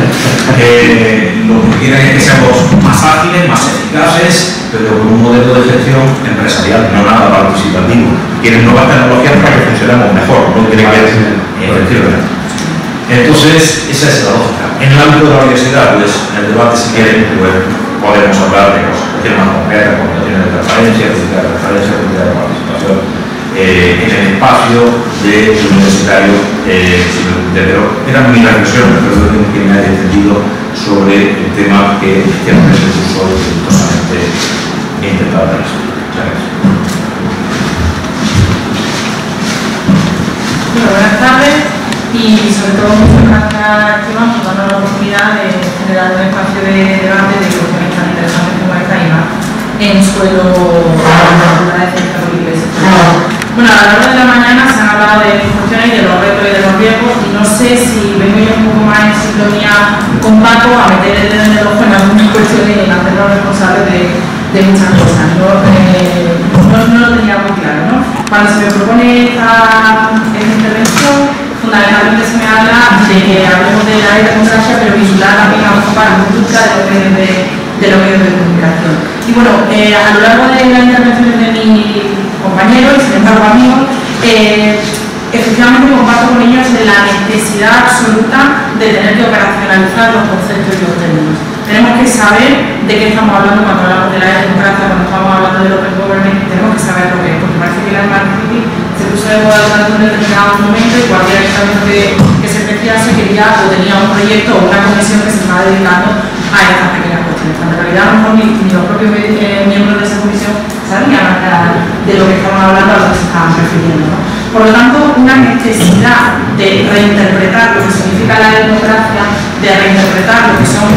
Lo que quieren es que seamos más ágiles, más eficaces, pero con un modelo de gestión empresarial, no nada participativo. Quieren nuevas tecnologías para que funcionemos mejor, no quieren que efectivamente. Entonces, esa es la lógica. En el ámbito de la universidad, pues, en el debate, si quieren, pues, podemos hablar de cosas más concretas, como cuestiones de transparencia, de participación, en el espacio de universitario, pero eran mis reflexiones, perdón que me haya entendido sobre el tema que efectivamente se puso exitosamente intentado hacer. Muchas gracias.
Bueno, buenas tardes y sobre todo muchas gracias, Esteban, por darnos la oportunidad de generar un espacio de debate de cuestiones tan interesantes como esta y más en suelo de ciencia política y sectorial. Bueno, a lo largo de la mañana se han hablado de cuestiones y de los retos y de los riesgos, y no sé si vengo yo un poco más en sintonía con Paco a meter el dedo en el ojo en algunas cuestiones y en hacernos responsables de muchas cosas. No lo tenía muy claro, ¿no? Cuando se me propone esta intervención, fundamentalmente se me habla de que hablemos de la democracia, pero vincular también a una conducta de los medios de comunicación. Y bueno, a lo largo de las intervenciones de mis compañeros, y sin embargo amigos, efectivamente comparto con ellos la necesidad absoluta de tener que operacionalizar los conceptos y los términos. Tenemos que saber de qué estamos hablando cuando hablamos de la democracia, cuando estamos hablando del open government, tenemos que saber lo que es, porque parece que la marketing se puso de moda durante un determinado momento y cualquier ayuntamiento que se especiase quería o tenía un proyecto o una comisión que se estaba dedicando a estas pequeñas cuestiones, cuando en realidad a lo mejor ni los propios miembros de esa comisión sabían de lo que estaban hablando, a lo que se estaban refiriendo, ¿no? Por lo tanto, una necesidad de reinterpretar lo que significa la democracia, de reinterpretar lo que son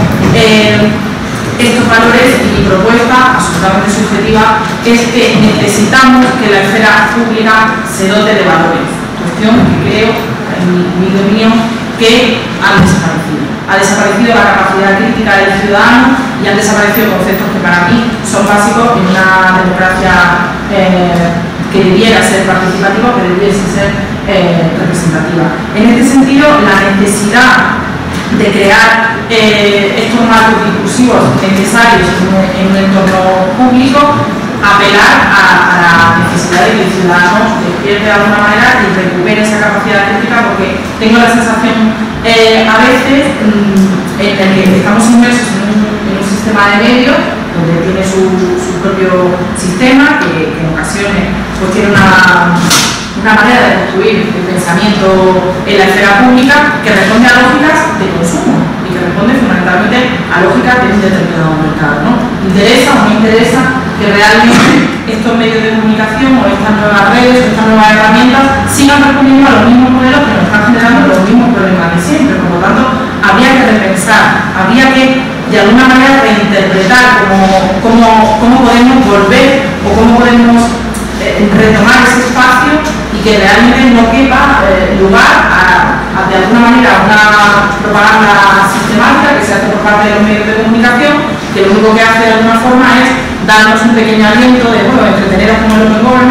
estos valores, y mi propuesta, absolutamente subjetiva, es que necesitamos que la esfera pública se dote de valores, cuestión que creo, en mi opinión, que han desaparecido. Ha desaparecido la capacidad crítica del ciudadano y han desaparecido conceptos que para mí son básicos en una democracia que debiera ser participativa, que debiese ser representativa. En este sentido, la necesidad de crear estos marcos discursivos necesarios en un entorno público, apelar a la necesidad de que el ciudadano despierte de alguna manera y recupere esa capacidad crítica, porque tengo la sensación a veces en el que estamos inmersos en un sistema de medios donde tiene su propio sistema, que en ocasiones pues tiene una manera de construir el pensamiento en la esfera pública que responde a lógicas de consumo y que responde fundamentalmente a lógicas de un determinado mercado, ¿no? ¿Interesa o no interesa que realmente estos medios de comunicación o estas nuevas redes o estas nuevas herramientas sigan respondiendo a los mismos modelos que nos están generando los mismos problemas de siempre? Por lo tanto, habría que repensar, habría que de alguna manera reinterpretar cómo podemos volver o cómo podemos retomar ese espacio y que realmente no quepa lugar a de alguna manera una propaganda sistemática que se hace por parte de los medios de comunicación, que lo único que hace de alguna forma es darnos un pequeño aliento de, bueno, entreteneros como el open government,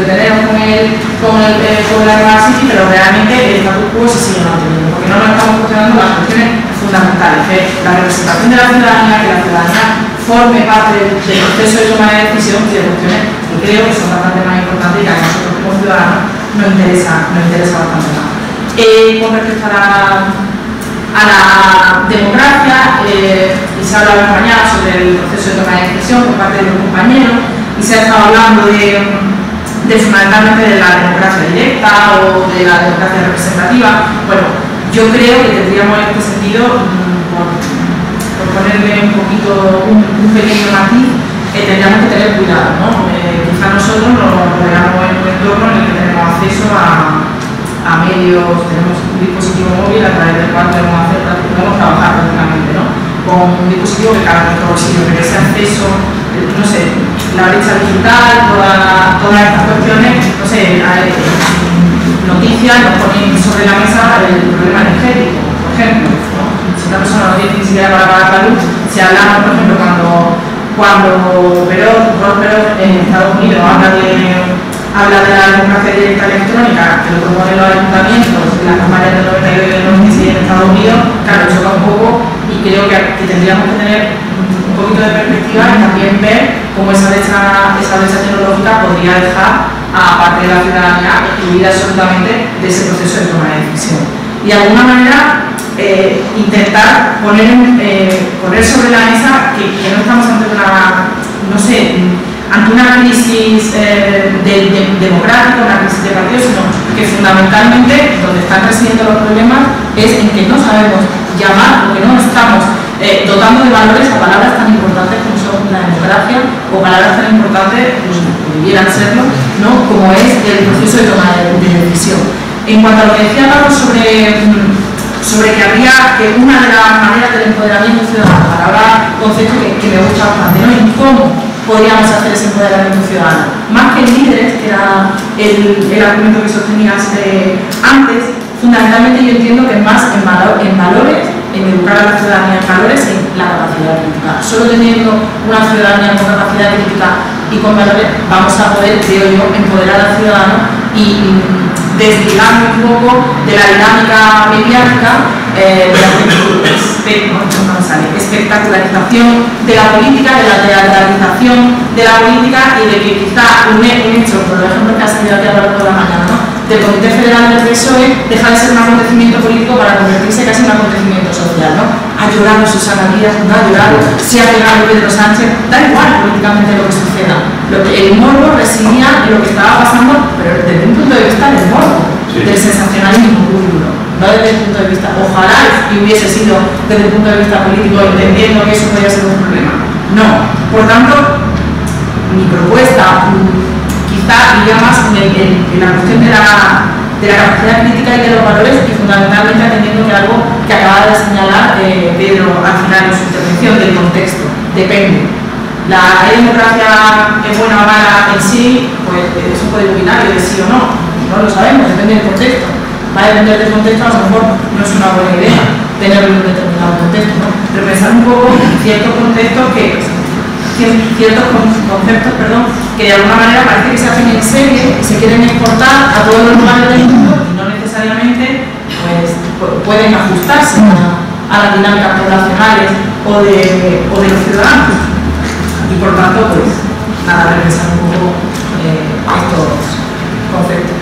entreteneros con la Nueva City, pero realmente el status quo se sigue manteniendo, porque no nos estamos cuestionando las cuestiones fundamentales, que es la representación de la ciudadanía, que la ciudadanía forme parte del proceso de toma de decisión y de cuestiones que creo que son bastante más importantes y que a nosotros como ciudadanos nos interesa bastante más. Con respecto a la democracia, y se ha hablado esta mañana sobre el proceso de toma de decisión por parte de los compañeros, y se ha estado hablando de fundamentalmente de la democracia directa o de la democracia representativa. Bueno, yo creo que tendríamos en este sentido, por ponerle un poquito, un pequeño matiz, tendríamos que tener cuidado, ¿no? Quizá nosotros nos rodeamos en un entorno en el que tenemos acceso a medios, tenemos un dispositivo móvil a través del cual podemos trabajar prácticamente, ¿no? Con un dispositivo que cabe en nuestro bolsillo, pero ese acceso, no sé, la brecha digital, todas estas cuestiones, no sé, hay noticias nos ponen sobre la mesa el problema energético, por ejemplo, ¿no? Si una persona no tiene ni siquiera para pagar la luz, si hablamos, por ejemplo, cuando Perot en Estados Unidos habla de la democracia directa electrónica, que lo proponen los ayuntamientos, en las campañas del 92 y del 96 en Estados Unidos, claro, choca un poco y creo que tendríamos que tener un poquito de perspectiva y también ver cómo esa brecha tecnológica podría dejar a parte de la ciudadanía excluida absolutamente de ese proceso de toma de decisión. Y de alguna manera intentar poner sobre la mesa que no estamos ante una crisis democrática, una crisis de partidos, sino que fundamentalmente donde están residiendo los problemas es en que no sabemos llamar o que no estamos dotando de valores a palabras tan importantes como son la democracia o palabras tan importantes, pues debieran serlo, ¿no? Como es el proceso de toma de decisión. En cuanto a lo que decía Pablo sobre que habría que una de las maneras del empoderamiento ciudadano, para hablar concepto que me gusta bastante, ¿no? Y cómo podríamos hacer ese empoderamiento ciudadano. Más que líderes, que era el argumento que sostenías antes, fundamentalmente yo entiendo que es más en valores, en educar a la ciudadanía en valores, en la capacidad crítica. Solo teniendo una ciudadanía con capacidad crítica y con valores vamos a poder, creo yo, empoderar al ciudadano y desligarnos un poco de la dinámica mediática, de la espectacularización de la política, de la teatralización de la política y de que quizá un hecho, por ejemplo, que ha salido aquí a lo largo de la mañana, ¿no? Del Comité Federal del PSOE deja de ser un acontecimiento político para convertirse casi en un acontecimiento social, ¿no? Ha llorado Susana Díaz, no ha llorado, si ha llegado Pedro Sánchez, da igual políticamente lo que suceda. El morbo residía en lo que estaba pasando, pero desde un punto de vista del morbo, sí, del sensacionalismo puro, no desde el punto de vista, ojalá que hubiese sido desde el punto de vista político, entendiendo que eso podría ser un problema. No, por tanto, mi propuesta quizá iría más en la cuestión de la capacidad crítica y de los valores y fundamentalmente atendiendo que algo que acaba de señalar Pedro al final en su intervención, del contexto, depende. La democracia es buena o mala en sí, pues eso puede opinar de sí o no, no lo sabemos, depende del contexto. Va a depender del contexto, a lo mejor no es una buena idea tenerlo en un determinado contexto, ¿no? Pero pensar un poco en ciertos conceptos que de alguna manera parece que se hacen en serie y se quieren exportar a todos los lugares del mundo y no necesariamente pues, pueden ajustarse a las dinámicas poblacionales o de los ciudadanos. Y por tanto, pues nada, repensar un poco estos conceptos.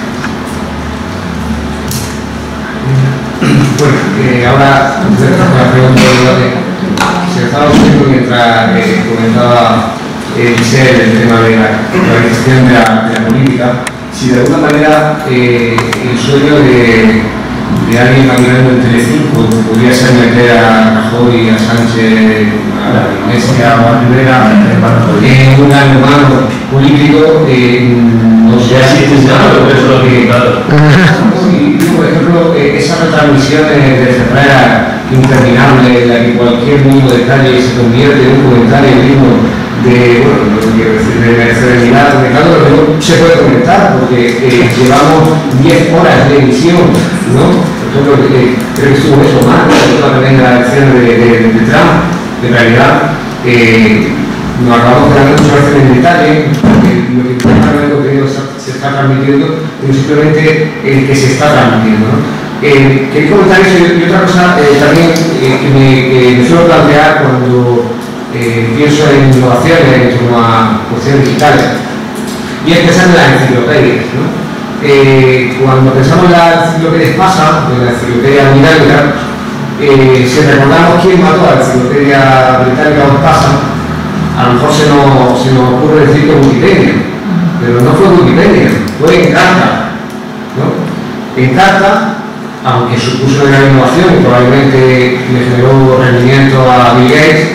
Bueno, ahora la pregunta del debate. Se estaba haciendo mientras comentaba Michel el tema de la organización de la política, si de alguna manera el sueño de alguien caminando en Telecinco podría ser meter a Rajoy, a Sánchez, a la Iglesia o a Rivera en un gran hermano político, no sé si es eso que por ejemplo, esas retransmisiones de Ferrera interminable en la que cualquier mínimo detalle se convierte en un comentario mismo de, bueno, no quiero decir de mercedilidad, de calor, pero no se puede comentar porque llevamos 10 horas de emisión, ¿no? Por ejemplo, creo que estuvo eso más, también la elección de Trump, en realidad nos acabamos quedando muchas veces en detalle, porque lo que está en el contenido se está transmitiendo, sino simplemente el que se está transmitiendo, ¿no? Quería comentar eso y otra cosa también que me suelo plantear cuando pienso en innovaciones en torno a cuestiones digitales, y es pensar en las enciclopedias, ¿no? Cuando pensamos en la enciclopedia Espasa, en la enciclopedia británica, si recordamos quién mató a la enciclopedia británica o Espasa, a lo mejor se nos ocurre decir que Wikipedia, pero no fue Wikipedia, fue Encarta, ¿no? Encarta, aunque supuso una gran innovación y probablemente le generó rendimiento a Bill Gates,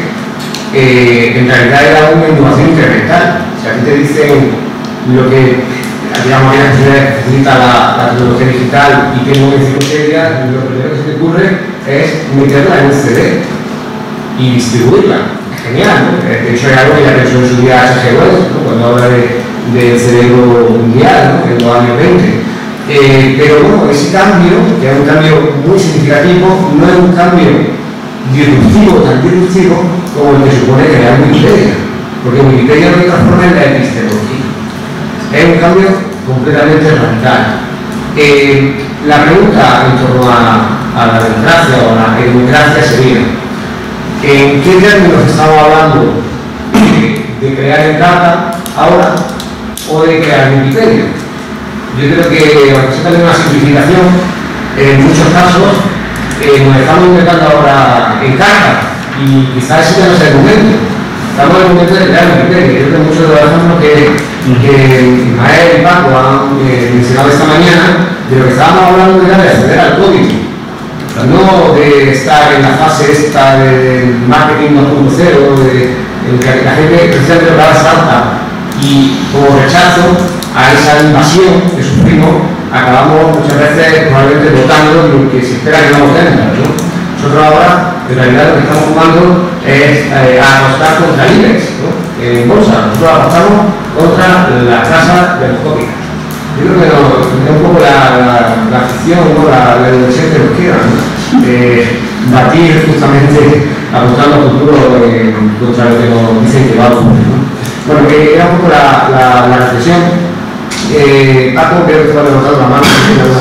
en realidad era una innovación incremental. O sea, aquí te dicen lo que, digamos, necesita la tecnología digital y tiene una enciclopedia, lo primero que se te ocurre es meterla en un CD y distribuirla. Genial, ¿no? De hecho, hay algo que ya pensó en su día H.G. Wells, ¿no? Cuando habla del cerebro mundial, ¿no? En los años 20. Pero bueno, ese cambio, que es un cambio muy significativo, no es un cambio disruptivo, tan disruptivo como el que supone crear Wikipedia, porque Wikipedia no transforma en la epistemología, es un cambio completamente radical. La pregunta en torno a la democracia o a la democracia sería: ¿en qué términos estamos hablando de crear Encarta ahora o de crear Wikipedia? Yo creo que, aunque sea también una simplificación, en muchos casos nos estamos intentando ahora Encarta y quizás ese ya no sea el momento. Estamos en el momento de crear Wikipedia. Yo creo que muchos de los ejemplos que Ismael y Paco han mencionado esta mañana, de lo que estábamos hablando era de acceder al código, no de estar en la fase esta del marketing 2.0, en que la gente precisamente lo salta y como rechazo a esa invasión que sufrimos, acabamos muchas veces probablemente votando lo que se espera que no votemos, ¿no? Nosotros ahora, en realidad, lo que estamos jugando es apostar contra IBEX, ¿no? En bolsa. Nosotros apostamos contra la tasa telescópica. Yo creo que es un poco la afición, ¿no? la diversión que nos queda, ¿no? Batir justamente apostando al futuro contra lo que nos dicen que va a ocurrir, ¿no? Bueno, que era un poco la reflexión. Paco, creo que te va a levantar la mano,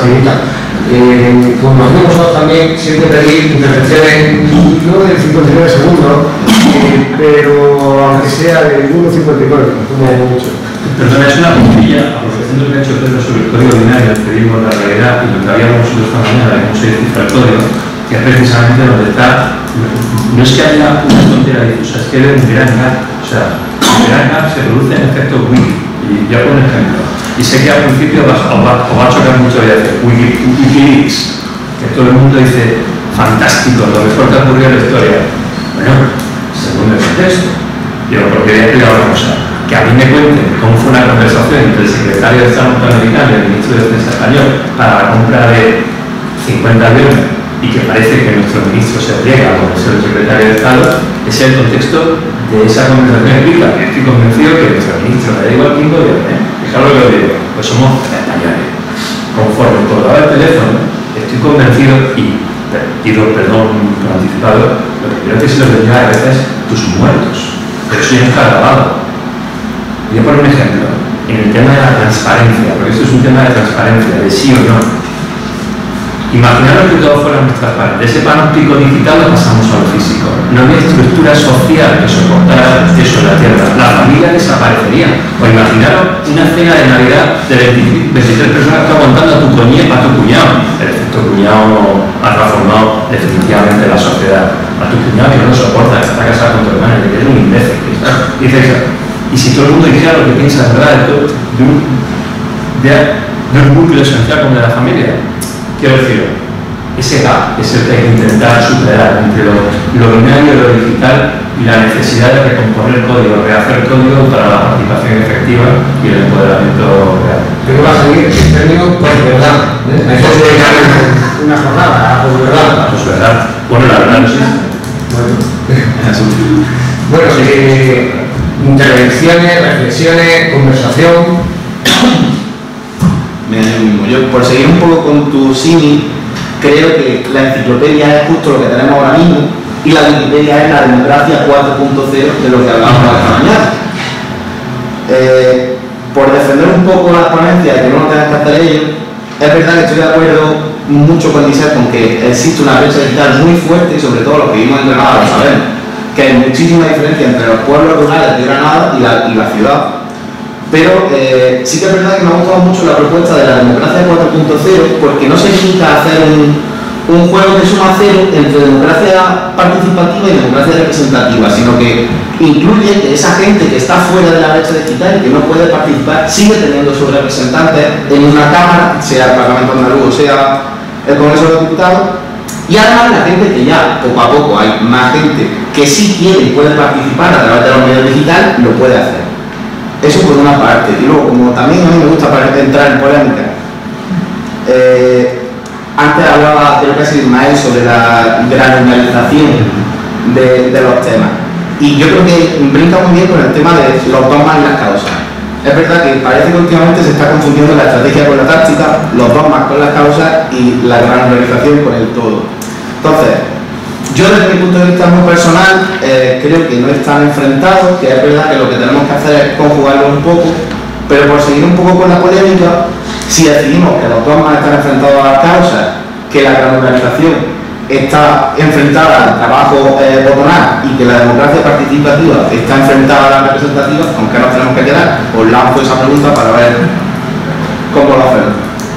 como hacemos nosotros también, siempre pedir intervenciones no de 59 segundos, pero aunque sea de 1,59, como mucho.
Perdona, es una puntilla, aprovechación de lo que ha hecho Pedro sobre el código binario, que vimos la realidad y lo que habíamos nosotros esta mañana de cómo se descifra el código, que es precisamente donde está, no es que haya una tontería difusa, es que hay un gran gap. O sea, el gran gap se produce en efecto wiki, y ya por ejemplo. Y sé que al principio os va a chocar mucho de Wikileaks, que todo el mundo dice, fantástico, lo mejor que ha ocurrido en la historia. Bueno, según el contexto, yo porque voy a explicar una cosa, que a mí me cuenten cómo fue una conversación entre el secretario de Estado norteamericano y el ministro de Defensa español para la compra de 50 aviones y que parece que nuestro ministro se riega por ser el secretario de Estado, ese es el contexto de esa conversación épica. Estoy convencido que nuestro ministro, le da igual quién gobierne, fijaros lo que os digo, pues somos españoles. Conforme colgaba el teléfono, estoy convencido y pido perdón por anticipado, lo que creo que se los decía a veces tus muertos, pero eso ya está grabado. Voy a poner un ejemplo, en el tema de la transparencia, porque esto es un tema de transparencia, de sí o no. Imaginaros que todo fuera más transparente. Ese panóptico digital lo pasamos a lo físico. No había estructura social que soportara eso en la Tierra. La familia desaparecería. O imaginaros una cena de Navidad de 23 personas que aguantando a tu coñe, a tu cuñado. El efecto cuñado ha transformado definitivamente la sociedad. A tu cuñado que no lo soporta, que está casado con tu hermano, que es un imbécil. Y si todo el mundo dijera lo que piensa de verdad de un núcleo esencial como de la familia, quiero decir, ese gap es el que hay que intentar superar entre lo binario, lo digital y la necesidad de recomponer código, rehacer código para la participación efectiva y el empoderamiento real.
Creo que va a seguir el término posverdad. Eso se llama una jornada, posverdad.
Posverdad. Bueno, la verdad no sé.
Bueno, intervenciones, reflexiones, conversación.
Yo, por seguir un poco con tu símil, creo que la enciclopedia es justo lo que tenemos ahora mismo y la Wikipedia es la democracia 4.0 de lo que hablamos esta mañana. por defender un poco la ponencia de que no lo tengan que hacer ellos, es verdad que estoy de acuerdo mucho con Giselle con que existe una brecha digital muy fuerte, y sobre todo los que vivimos en Granada lo sabemos, que hay muchísima diferencia entre los pueblos rurales de Granada y la ciudad. Pero sí que es verdad que me ha gustado mucho la propuesta de la democracia 4.0, porque no se limita a hacer un juego de suma cero entre democracia participativa y democracia representativa, sino que incluye que esa gente que está fuera de la brecha digital y que no puede participar sigue teniendo sus representantes en una cámara, sea el Parlamento andaluz o sea el Congreso de los Diputados, y además la gente que ya poco a poco hay más gente que sí quiere y puede participar a través de los medios digitales, lo puede hacer. Eso por una parte. Y luego, como también a mí me gusta entrar en polémica, antes hablaba, creo que ha sido Ismael, sobre la granularización de los temas. Y yo creo que brinca muy bien con el tema de los dogmas y las causas. Es verdad que parece que últimamente se está confundiendo la estrategia con la táctica, los dogmas con las causas y la granularización con el todo. Entonces, yo desde mi punto de vista muy personal creo que no están enfrentados, que es verdad que lo que tenemos que hacer es conjugarlo un poco, pero por seguir un poco con la polémica, si decidimos que los dogmas están enfrentados a las causas, que la granularización está enfrentada al trabajo botonal y que la democracia participativa está enfrentada a la representativa, ¿con qué nos tenemos que quedar? Os lanzo esa pregunta para ver cómo lo hacemos.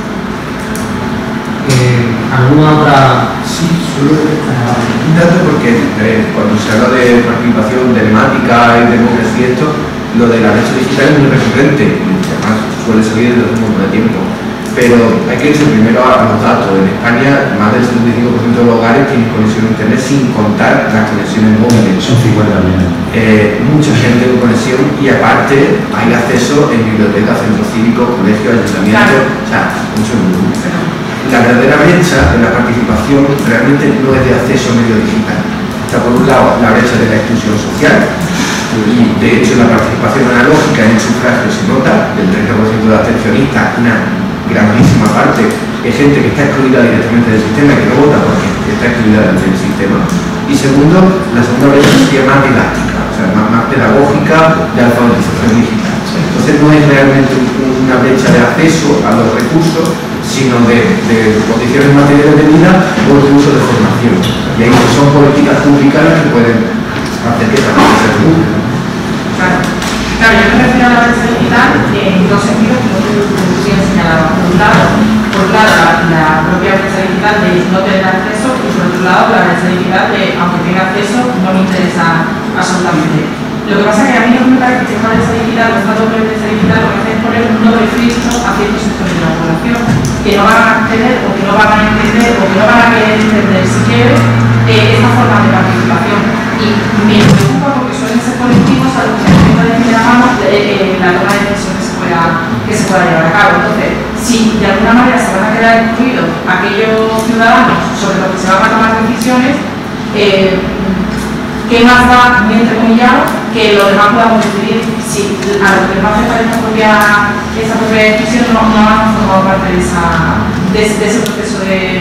¿Alguna otra?
Sí, solo un dato porque cuando se habla de participación telemática y democracia y esto, lo de la brecha digital es muy recurrente, además suele salir desde hace un montón de tiempo. Pero hay que irse primero a los datos. En España, más del 75% de los hogares tienen conexión a internet sin contar las conexiones móviles.
Son 50 millones.
Mucha gente con conexión y aparte hay acceso en bibliotecas, centros cívicos, colegios, ayuntamientos, o sea, mucho volumen. La verdadera brecha en la participación realmente no es de acceso a medios digitales. Está por un lado la brecha de la exclusión social, y de hecho la participación analógica en el sufragio se nota, del 30% de abstencionistas, una grandísima parte es gente que está excluida directamente del sistema y que no vota porque está excluida del sistema. Y segundo, la segunda brecha sería más didáctica, o sea, más pedagógica de alfabetización digital. Entonces no es realmente una brecha de acceso a los recursos, sino de condiciones materiales de vida o de uso de formación. Y ahí son políticas públicas que pueden hacer que también se reduzca.
Claro, yo me refiero a la brecha digital en dos sentidos, como tú bien señalabas. Por un lado, la propia brecha digital de no tener acceso, y por otro lado, la brecha digital de, aunque tenga acceso, no me interesa absolutamente. Lo que pasa es que a mí no me parece que esta brecha digital, o esta doble brecha digital, lo que hace es poner un doble filtro a ciertos sectores de la población que no van a acceder, o que no van a entender, o que no van a querer entender siquiera esta forma de participación. Y me preocupa porque suelen ser colectivos a los que le llamamos la toma de decisión que se pueda llevar a cabo. Entonces, si de alguna manera se van a quedar excluidos aquellos ciudadanos sobre los que se van a tomar decisiones, ¿qué más da, muy entrecomillado, que los demás podamos decidir si a los que más afecta esa propia decisión no han formado parte de ese proceso de...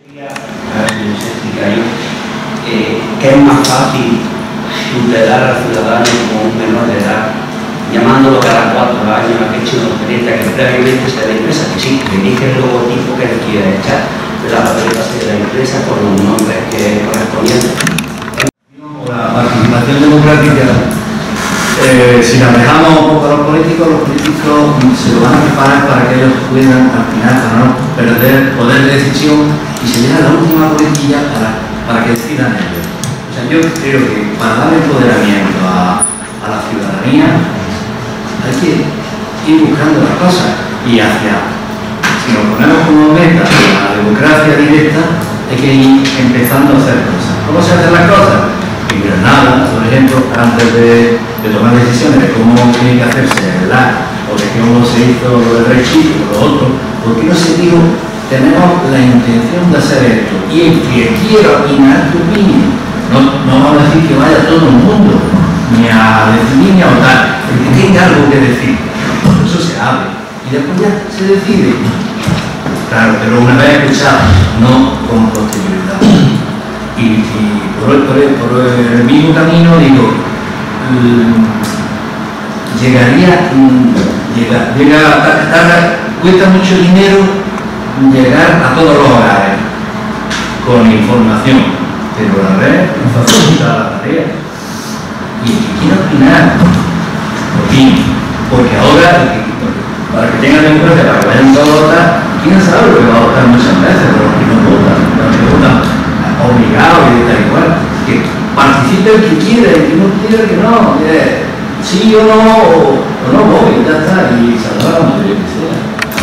que es más fácil tutelar al ciudadano como un menor de edad, llamándolo cada 4 años a que eche una experiencia que previamente se de la empresa, que sí, que elige el logotipo que le quiere echar, pero la papeleta de la empresa con un nombre que correspondiente.
La participación democrática, si la dejamos un poco a los políticos se lo van a preparar para que ellos puedan, al final, para no perder poder de decisión y se llega a la última coletilla para que decidan ellos. O sea, yo creo que para dar empoderamiento a la ciudadanía hay que ir buscando las cosas y si nos ponemos como meta la democracia directa, hay que ir empezando a hacer cosas. ¿Cómo se hacen las cosas? En Granada, por ejemplo, antes de tomar decisiones de cómo tiene que hacerse el LAC o de cómo se hizo lo del Brexit o lo otro, ¿por qué no se dijo tenemos la intención de hacer esto y el que quiera opinar que opine? No vamos a decir que vaya todo el mundo ni a decidir ni a votar, el que tenga algo que decir, por eso se abre y después ya se decide. Claro, pero una vez escuchado, no con posterioridad. Y por el mismo camino digo, llegaría cuesta mucho dinero llegar a todos los hogares con información, pero la red nos facilita la tarea. Y el que quiera opinar, opine, porque ahora, para que tengan democracia, para que vayan todos a votar, quién sabe lo que va a votar muchas veces, pero los que no votan, los que votan obligados y de tal igual, que participe el que quiera, el que no quiera, que no, sí o no voy, ya está, y saldrá la mayoría que sea.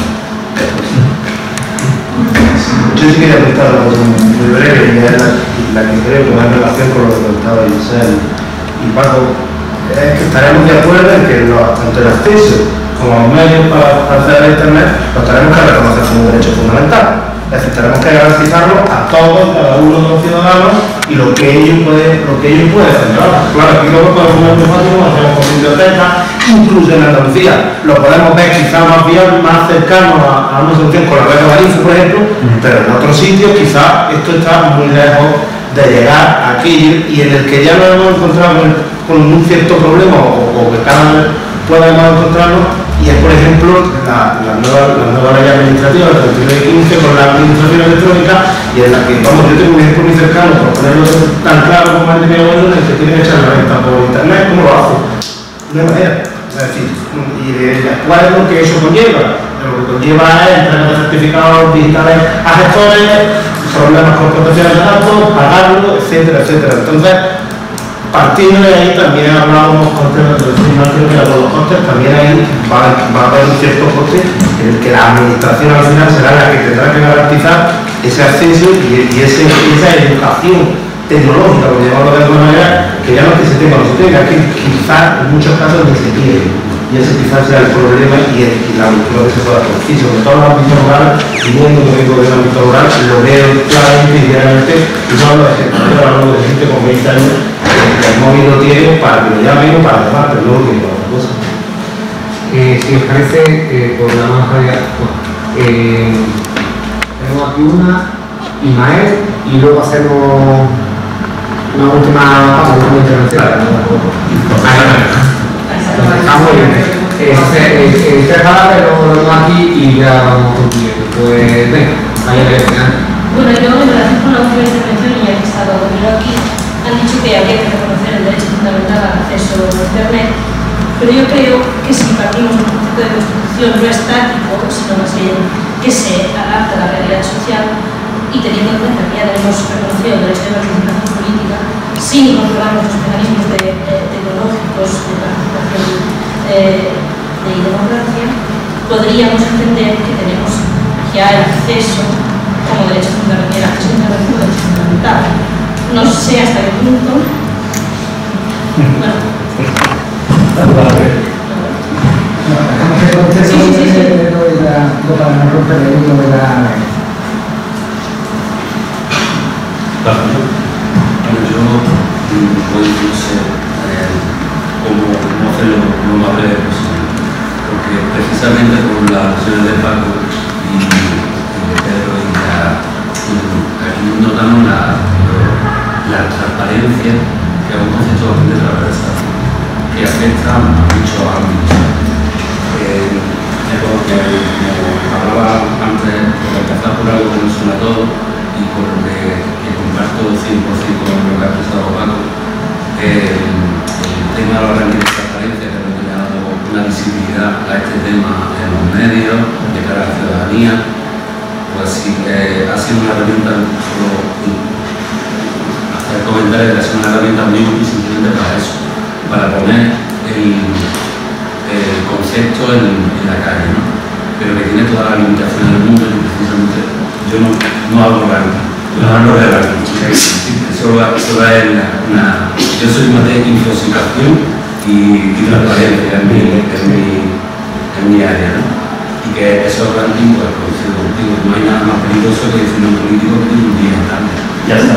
Yo sí quería apuntar una cosa muy breve, y es la que creo que va en relación con lo que comentaba Giselle y Paco, es que estaremos de acuerdo en que tanto el acceso como los medios para acceder a Internet los tenemos que reconocer como un derecho fundamental. Es decir, tenemos que garantizarlo a todos, cada uno de los ciudadanos y lo que ellos pueden hacer. Claro, aquí luego podemos ver muy fácil como hacemos con bibliotecas, incluso en Andalucía lo podemos ver quizá más bien, más cercano a una solución con la red de Valencia, por ejemplo, pero en otros sitios quizá esto está muy lejos de llegar aquí y en el que ya nos hemos encontrado con un cierto problema o que cada vez podemos encontrarnos, y es por ejemplo la nueva ley administrativa del 2015 con la administración electrónica, y en la que, vamos, yo tengo un ejemplo muy cercano, por ponerlo tan claro como el de mi abuelo, en el que tiene que echar la venta por internet. ¿Cómo lo hace? No hay manera. Es decir, ¿cuál es lo que eso conlleva? Lo que conlleva es entregar certificados digitales a gestores, problemas con protección de datos, pagarlo, etcétera, etcétera. Entonces, partiendo de ahí también hablábamos con temas de los costes, también ahí va a haber un cierto coste en el que la administración al final será la que tendrá que garantizar ese acceso y esa educación tecnológica, por llamarlo de alguna manera, que ya no es que se tenga o no se tenga, que quizás en muchos casos ni se tiene. Y ese quizás sea el problema y la ruptura que se pueda producir. Sobre todo en el ámbito rural, y viendo que vengo del ámbito rural, lo veo claramente y diariamente, y no hablo de gente, hablo de gente con 20 años que el móvil lo tiene para que lo llamen o para llamar, pero no lo tiene para otra cosa.
Si os parece, por la más rápida, tenemos aquí una, Ismael, y luego hacemos una última intervención. Está muy bien. Tres palabras lo vemos aquí y ya vamos concluyendo. Pues venga, vaya que al final.
Bueno, yo en relación con la última intervención, y ya que he estado conmigo aquí, han dicho que habría que reconocer el derecho fundamental al acceso a Internet, pero yo creo que si partimos de un concepto de constitución no estático, sino más bien que se adapta a la realidad social, y teniendo en cuenta que ya tenemos reconocido el derecho de participación política, si incorporamos los mecanismos tecnológicos de participación de democracia, podríamos entender que tenemos ya el acceso como derecho fundamental, el acceso a Internet como derecho fundamental. No sé hasta qué punto. Bueno.
Yo no sé cómo hacerlo lo más breve posible, porque precisamente por las acciones de Paco y de Pedro aquí notamos la transparencia, que es un concepto bastante transversal, que afecta a muchos ámbitos. Como hablaba antes, por empezar por algo que nos suena a todos y por lo que comparto 100% con lo que ha expresado Paco, el tema de la herramienta de transparencia, que es lo que le ha dado una visibilidad a este tema en los medios, de cara a la ciudadanía, pues sí, ha sido una herramienta, solo hacer comentarios, que ha sido una herramienta muy útil simplemente para eso, para poner el concepto en la calle, ¿no? Pero que tiene toda la limitación del mundo y precisamente yo no hablo ranking, yo hablo de ranking. Solo es yo soy más de infoxicación y transparencia en mi área, ¿no? Y que esos rankings, pues coincido contigo, no hay nada más peligroso que decir un político que un día tarde. Ya está.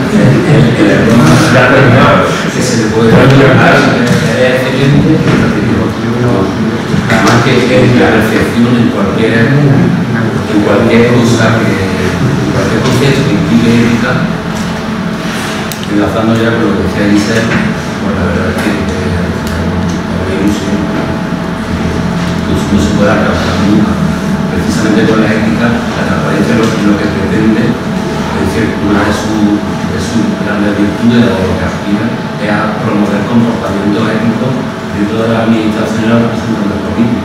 Que se le puede reclamar, es excelente, además que es la reflexión en cualquier cosa, en cualquier concepto que implique ética, enlazando ya con lo que decía Giselle, pues la verdad es que es una ilusión.
no se puede alcanzar nunca. Precisamente con la ética, la transparencia lo que pretende, es decir, una de sus grandes virtudes o lo que aspira es a promover comportamientos éticos dentro de la administración y los representantes políticos.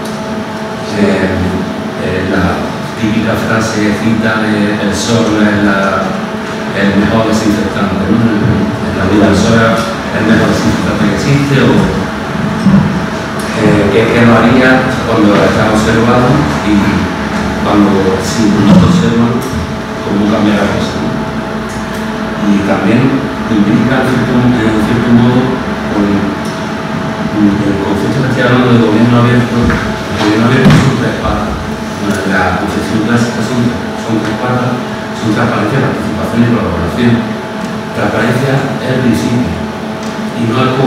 La típica frase cita de el sol es el mejor desinfectante, ¿no? En la vida el sol es el mejor desinfectante que existe, o que lo haría cuando está observado y cuando si no se observan cómo cambia la cosa, ¿no? Y también implica en cierto modo con el concepto que estoy hablando de gobierno abierto. El gobierno abierto son tres patas. La concepción clásica son tres patas: son transparencia, participación y colaboración. Transparencia es el principio y no es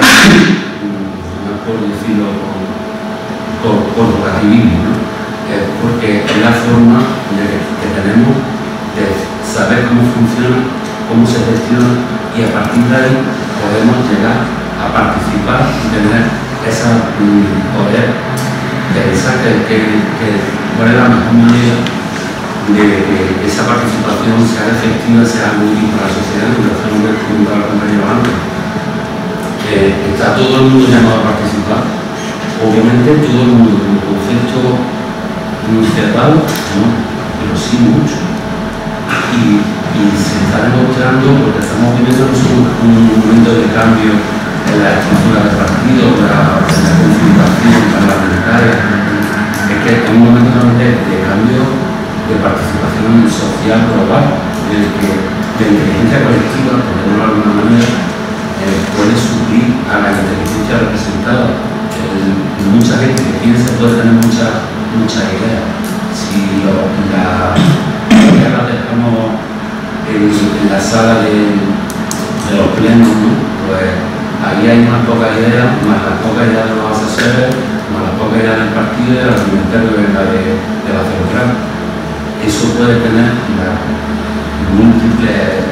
por decirlo por corporativismo, ¿no? Porque es la forma que tenemos de saber cómo funciona, cómo se gestiona, y a partir de ahí podemos llegar a participar y tener esa poder pensar cuál es la mejor manera de que esa participación sea efectiva, sea útil para la sociedad, y lo hacemos preguntar al compañero antes. Está todo el mundo llamado a participar, obviamente todo el mundo como concepto iniciatado, no, pero sí mucho. Y se está demostrando, porque estamos viviendo un momento de cambio en la estructura del partido, en la configuración parlamentaria, es que es un momento también de cambio de participación social global, en el que la inteligencia colectiva, por decirlo de alguna manera, puede suplir a la inteligencia representada. Mucha gente que piensa puede tener muchas ideas. Si la dejamos en la sala de los plenos, ¿no? Pues ahí hay unas pocas ideas, más las pocas ideas de los asesores, más las pocas ideas del partido y del argumentario de la central. Eso puede tener múltiples,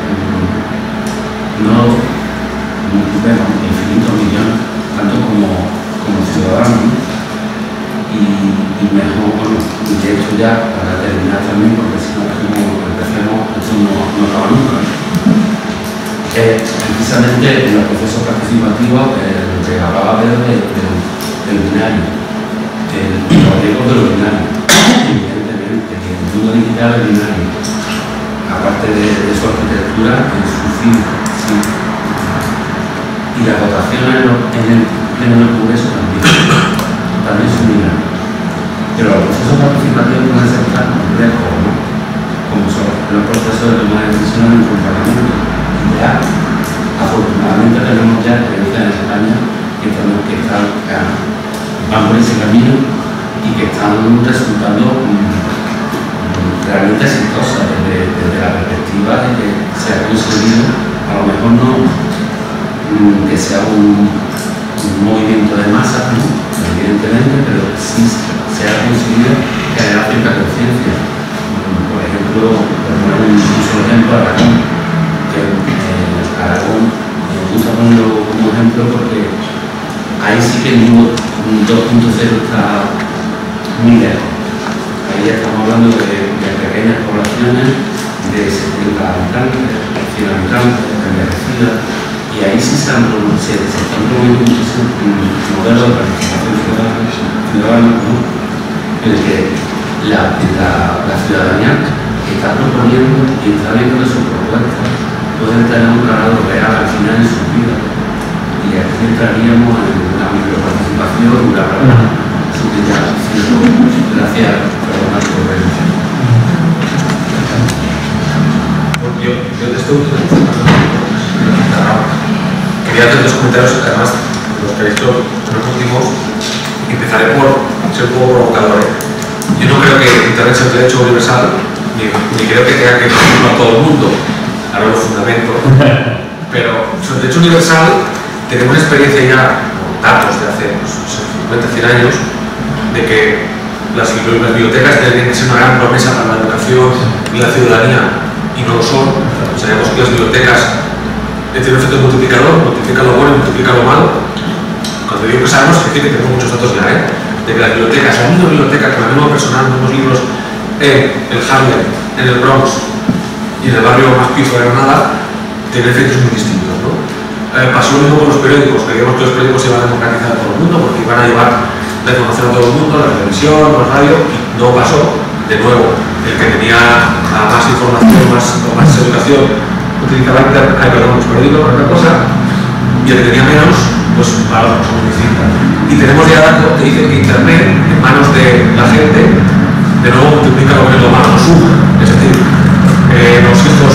infinitos millones, tanto como ciudadanos, y mejor, bueno, de hecho ya para terminar también, porque si no empecemos, esto no acaba nunca. Precisamente en los procesos participativos, lo que hablaba del binario, los riesgos de lo binario, evidentemente, que el mundo digital es binario, aparte de su arquitectura, en su fin, sí. Y las votaciones en el Congreso también son binarios. Pero los procesos participativos pueden ser tan complejos, ¿no? Como son los procesos de toma de decisiones en el Parlamento. Y ya, afortunadamente, tenemos ya experiencias en España que van por ese camino y que están resultando realmente exitosas desde la perspectiva de que se ha conseguido, a lo mejor no que sea un movimiento de masas, ¿no? Evidentemente, pero sí se ha conseguido generar cierta conciencia. Por ejemplo, por poner un solo ejemplo, Aragón, que Aragón me gusta ponerlo como ejemplo porque ahí sí que el mundo 2.0 está muy lejos. Ahí ya estamos hablando de pequeñas poblaciones de 70 habitantes, 100 habitantes, envejecidas. Y ahí sí se están promoviendo muchos modelos de participación ciudadana, ¿no? En el que la ciudadanía está proponiendo y está viendo que sus propuestas pueden tener un grado real al final en su vida. Y aquí entraríamos en la microparticipación, así que ya, gracias por la intervención.
Yo te estoy quería hacer dos comentarios, además, los que he visto los últimos. Empezaré por ser un poco provocador. Yo no creo que Internet sea un derecho universal, ni creo que tenga que incluirlo a todo el mundo, a los fundamentos. Pero sobre el derecho universal tenemos experiencia ya, datos de hace 50, 100 años, de que las bibliotecas tienen que ser una gran promesa para la educación y la ciudadanía, y no lo son. Sabemos que las bibliotecas tienen un efecto multiplicador, multiplica lo bueno y multiplica lo malo. Cuando digo que sabemos, es decir que tengo muchos datos ya, de que las bibliotecas, la misma biblioteca con la misma personal, los mismos libros en el Harlem, en el Bronx y en el barrio más pifo de Granada, tienen efectos muy distintos, ¿no? Pasó lo mismo con los periódicos, creíamos que los periódicos se iban a democratizar a todo el mundo porque iban a llevar la información a todo el mundo, la televisión, la radio, y no pasó. De nuevo, el que tenía más información, más educación, utilizaba los periódicos para otra cosa, y el que tenía menos, pues para otra cosa muy distinta. Y tenemos ya datos que dicen que Internet, en manos de la gente, de nuevo multiplica lo que es lo malo, suma. Es decir, los hijos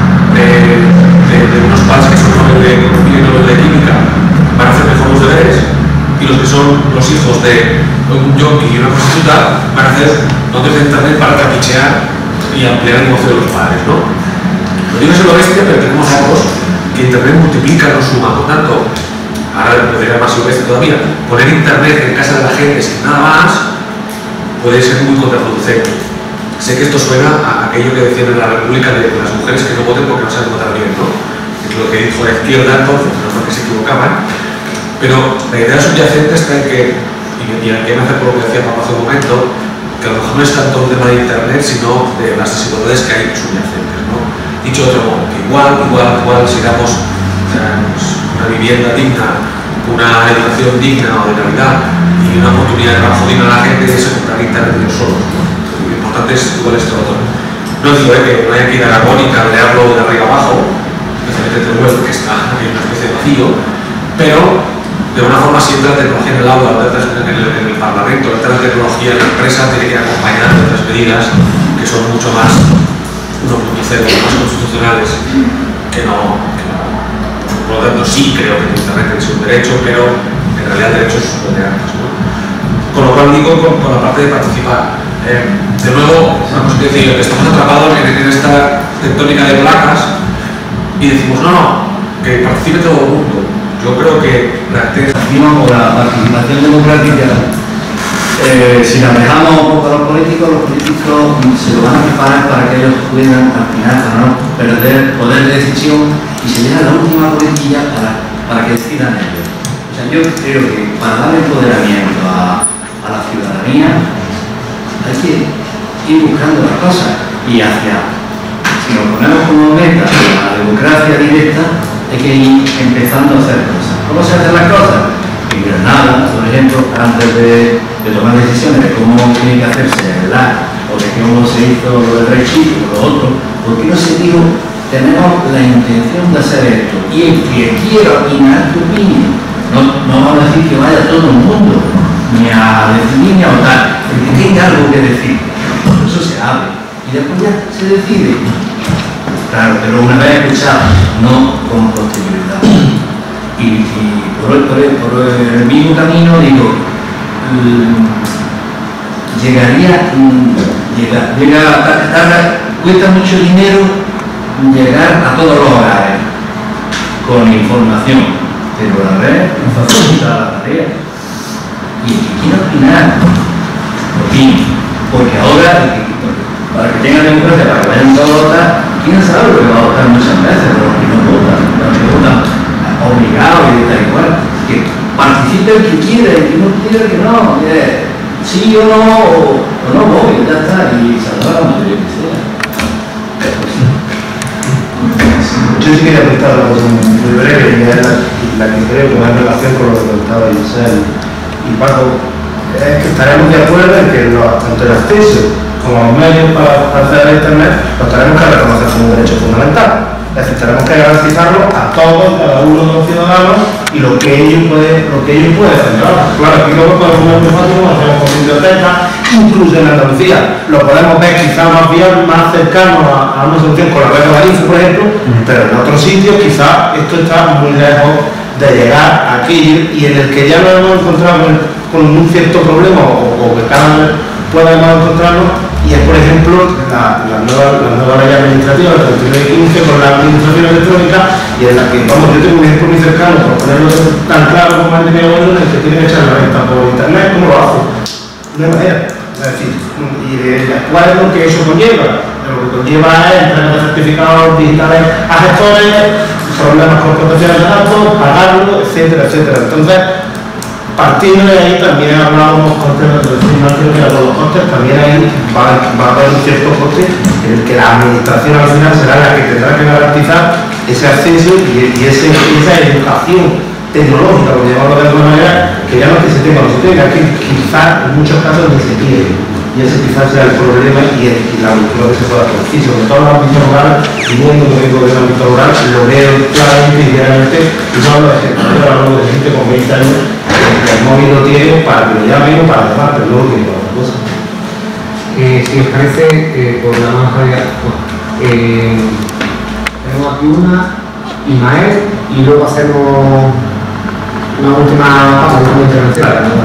de unos padres que son Nobel de Economía y Nobel de Química van a hacer mejor los deberes, y los que son los hijos de un yonki y una prostituta van a hacer dotes de Internet para trapichear y ampliar el negocio de los padres, ¿no? Lo digo es lo bestia, pero tenemos datos que Internet multiplica, no suma. Por tanto, ahora lo diré más bestia todavía, poner Internet en casa de la gente sin nada más puede ser muy contraproducente. Sé que esto suena a aquello que decían en la República de las mujeres que no voten porque no saben votar bien, ¿no? Es lo que dijo la izquierda entonces, no porque se equivocaban, pero la idea subyacente está en que, y aquí me hace por lo que decía Pablo hace un momento, que a lo mejor no es tanto un tema de Internet, sino de las desigualdades que hay subyacentes, ¿no? Dicho de otro modo, que igual si damos una vivienda digna, una educación digna o de calidad y una oportunidad de trabajo digna a la gente, de se comprar Internet ellos solos, ¿no? Lo importante es igual esto otro. No digo que no haya que ir a Aragón y carlearlo de arriba abajo, especialmente entre el web, que está en una especie de vacío, pero de una forma siempre la tecnología en el aula, en el parlamento, la tecnología en la empresa tiene que acompañar de otras medidas que son mucho más 1.0, más constitucionales que no. Por lo tanto, sí creo que Internet es un derecho, pero en realidad el derecho es lo de antes, ¿no? Con lo cual digo con la parte de participar. De nuevo, vamos a decir, estamos atrapados en esta tectónica de placas y decimos, no, que participe todo el mundo. Yo creo que la
participación democrática, si la dejamos un poco a los políticos se lo van a preparar para que ellos puedan al final, para no perder poder de decisión y se deja la última boletilla para que decidan ellos. O sea, yo creo que para dar empoderamiento a la ciudadanía hay que ir buscando las cosas y si nos ponemos como meta a la democracia directa, hay que ir empezando a hacer cosas. ¿Cómo se hacen las cosas? En Granada, por ejemplo, antes de tomar decisiones de cómo tiene que hacerse el LAC o de cómo se hizo lo del Rey Chico o lo otro, ¿por qué no se dijo, tenemos la intención de hacer esto? Y el que quiera opinar, que opine. No vamos a decir que vaya todo el mundo, ni a decidir ni a votar, el que tenga algo que decir. Eso se abre. Y después ya se decide. Claro, pero una vez escuchado, no con posterioridad. Y por el mismo camino, digo, cuesta mucho dinero llegar a todos los hogares con información, pero la red nos facilita la tarea. Y el que quiera opinar, opine, porque ahora, para que tengan democracia, para que vayan todos a votar, quién sabe lo que va a votar muchas veces, pero los que no votan, los que votan obligados y de tal igual, que participe el que quiera, el que no quiera que no, sí o no voy, ya está, y saldrá la mayoría que sea.
Yo sí quería apuntar algo muy breve, y es la que creo que va en relación con lo que comentaba Giselle y Paco, es que estaremos de acuerdo en que tanto el acceso como los medios para acceder a Internet los tenemos que reconocer como un derecho fundamental. Es decir, tenemos que garantizarlo a todos, cada uno de los ciudadanos y lo que ellos pueden hacer. Claro, aquí lo podemos ver muy fácil, como hacemos con bibliotecas, incluso en Andalucía. Lo podemos ver quizá más bien, más cercano a una solución con la red de Galicia, por ejemplo, pero en otros sitios quizá esto está muy lejos de llegar aquí y en el que ya nos hemos encontrado con un cierto problema o que cada vez podemos encontrarnos, y es por ejemplo la nueva ley administrativa del 2015 con la administración electrónica, y en la que, vamos, yo tengo un ejemplo muy cercano, por ponerlo tan claro como el de mi abuelo, en el que tiene que echar la venta por internet. ¿Cómo lo hace? De manera, es decir, y cuál es lo que eso conlleva. Lo que conlleva es entregar certificados digitales a gestores, problemas con protección de datos, pagarlo, etcétera, etcétera. Entonces, partiendo de ahí también hablábamos con los costes, también ahí va a haber un cierto coste en el que la administración al final será la que tendrá que garantizar ese acceso y esa educación tecnológica, por llamarlo de alguna manera, que ya no es que se tenga o no se tenga, que quizás en muchos casos ni se tiene. Y ese quizás sea el problema y la cultura que se pueda producir. Sobre todo en el ámbito rural, viniendo que vengo del ámbito rural, lo veo claramente y diariamente, y no hablo de gente, hablo de gente con 20 años que el móvil lo tiene para que lo llamen o para llamar, pero no lo tiene para otra cosa.
Si os parece, por la mano tenemos aquí una, Ismael, y luego hacemos una última intervención.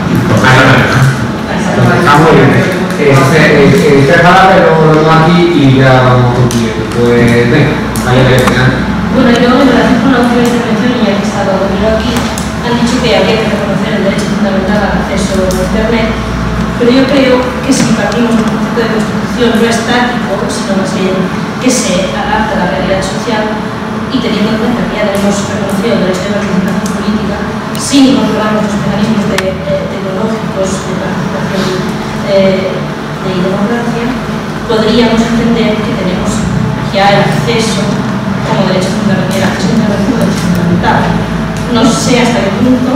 Muy bien. Tres palabras, lo vemos aquí y ya vamos concluyendo. Pues venga, vaya de final.
Bueno, yo en relación con la última intervención, y ya que he estado aquí, han dicho que había que reconocer el derecho fundamental al acceso a Internet, pero yo creo que si partimos de un concepto de constitución no estático, sino más bien que se adapta a la realidad social, y teniendo en cuenta que ya tenemos reconocido el derecho de participación política, si incorporamos los mecanismos tecnológicos de participación de democracia, podríamos entender que tenemos ya el acceso como derecho fundamental, el acceso a Internet como derecho fundamental. No sé hasta qué punto.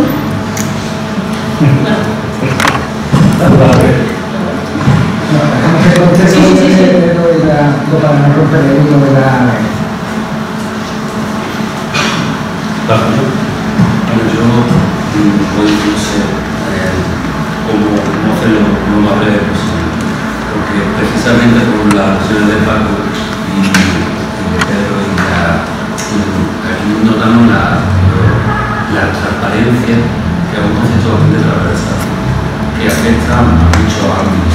Bueno, yo voy a ser cómo hacerlo lo más breve posible, porque precisamente por las acciones de Paco y de Pedro aquí notamos la transparencia, que es un concepto bastante transversal, que afecta a muchos ámbitos.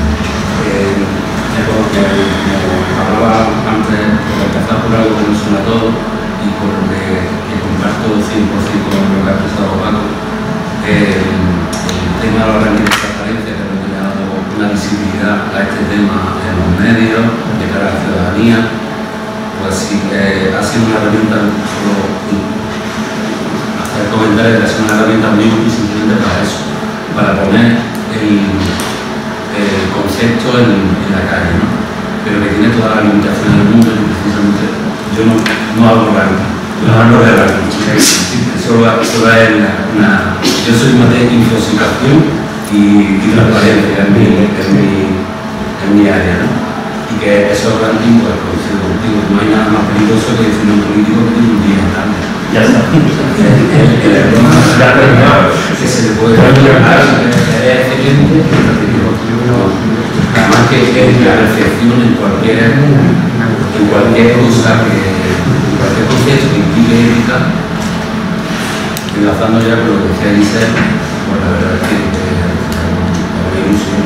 Es como hablaba antes, por empezar por algo que nos suena a todos y por lo que comparto 100% con lo que ha expresado Paco, el tema de la herramienta de transparencia, que nos ha dado una visibilidad a este tema en los medios, de cara a la ciudadanía, pues sí, ha sido una herramienta, solo hacer comentarios, que ha sido una herramienta muy útil simplemente para eso, para poner el concepto en la calle, ¿no? Pero que tiene todas las limitaciones del mundo y precisamente yo no hablo de ranking, solo es yo soy más de infoxicación y transparencia en mi área, ¿no? Y que esos rankings, pues coincido contigo, no hay nada más peligroso que decir un político que tiene un día en tarde. Ya está. Que se le puede reclamar, es evidente, además que es la recepción en cualquier cosa cualquier concepto que implique ética, enlazando ya con lo que decía Giselle, pues la verdad es que la ilusión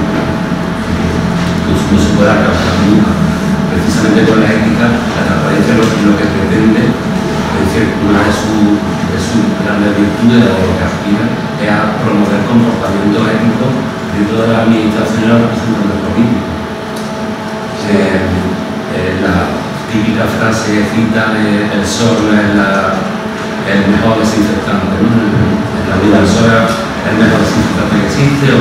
no se puede alcanzar nunca. Precisamente con la ética, la transparencia es lo que pretende, es decir, una de sus grandes virtudes, o lo que aspira, es a promover comportamientos éticos dentro de la administración y los representantes políticos. La típica frase que cita el sol es el mejor desinfectante, ¿no? En la vida el sol es el mejor desinfectante que existe, o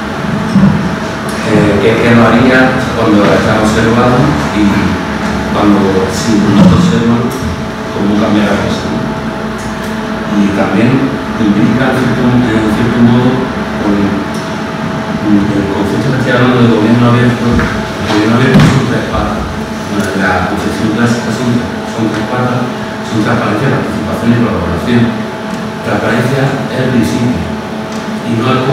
que lo haría cuando está observado y cuando si no te observan, cómo cambia la cosa, ¿no? Y también implica en cierto modo con el concepto que estoy hablando de gobierno abierto. El gobierno abierto son tres patas. La concepción clásica son tres patas, son transparencia, participación y colaboración. Transparencia es el principio y no es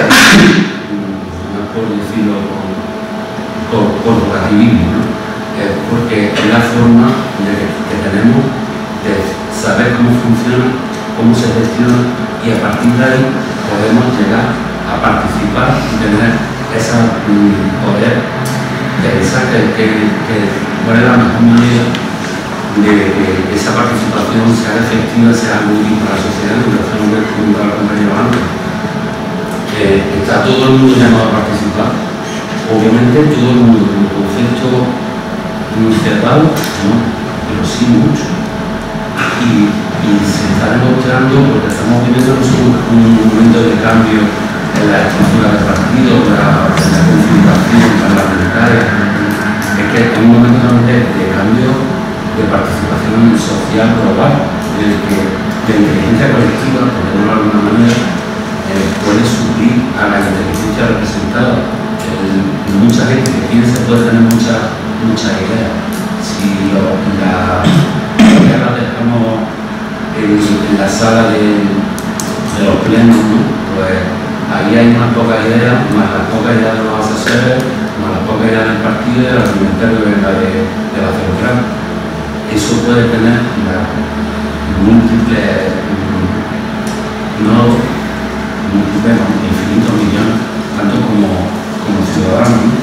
por decirlo por vocativismo, ¿no? Es porque es la forma que tenemos de saber cómo funciona, cómo se gestiona, y a partir de ahí podemos llegar a participar y tener ese poder de pensar cuál es la mejor manera de que esa participación sea efectiva, sea útil para la sociedad, en relación con lo que comentaba el compañero antes. Está todo el mundo llamado a participar, obviamente todo el mundo con el concepto muy cerrado, ¿no? Pero sí mucho. Y
y se está demostrando, porque estamos viviendo un momento de cambio en la estructura del partido, en la configuración parlamentaria, es que es un momento de cambio de participación social global, en el que la inteligencia colectiva, por decirlo de alguna manera, puede suplir a la inteligencia representada. Mucha gente que piensa puede tener muchas ideas. Si la dejamos en la sala de los plenos, ¿no? Pues ahí hay unas pocas ideas, más las pocas ideas de los asesores, más las pocas ideas del partido y del argumentario que venga de la central. Eso puede tener múltiples, infinitos millones, tanto como ciudadanos.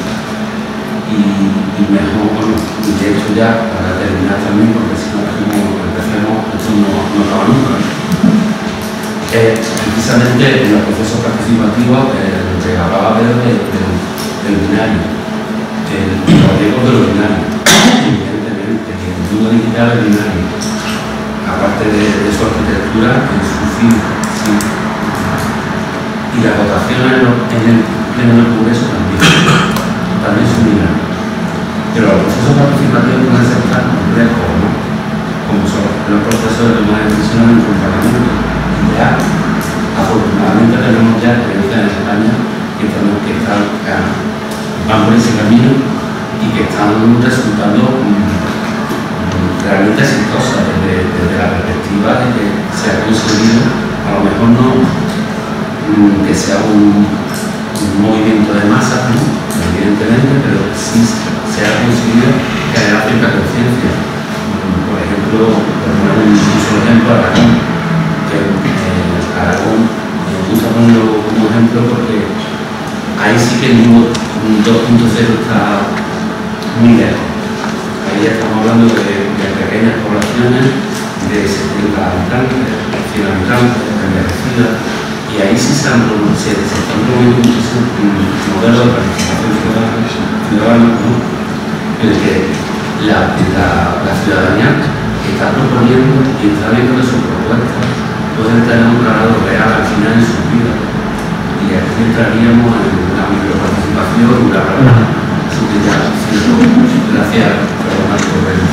Y mejor, bueno, y de hecho ya, para terminar también, porque si no empecemos, esto no acaba nunca. Precisamente en los procesos participativos, lo que hablaba Pedro del binario, los riesgos de los binarios, evidentemente, y el mundo digital es binario, aparte de su arquitectura, en su fin, sí. Y las votaciones en el pleno del Congreso también son binarios. Pero los procesos participativos pueden ser tan complejos, ¿no? Como son los procesos de toma de decisiones en el Parlamento. Y ya, afortunadamente, tenemos ya experiencias en España que van por ese camino y que están resultando realmente exitosas desde la perspectiva de que se ha conseguido, a lo mejor no que sea un movimiento de masas, ¿no? Evidentemente, pero sí se ha conseguido generar cierta conciencia. Por ejemplo, por poner un solo ejemplo, Aragón, que Aragón me gusta ponerlo como ejemplo porque ahí sí que el mundo 2.0 está muy lejos. Ahí ya estamos hablando de pequeñas poblaciones de 70 habitantes, 100 habitantes, envejecidas. Y ahí sí se están promoviendo muchísimos modelos de participación ciudadana, ¿no? En el que la ciudadanía está proponiendo y está viendo que sus propuestas pueden tener un grado real al final en sus vidas. Y aquí entraríamos en la microparticipación, una subida. Gracias, perdón, por el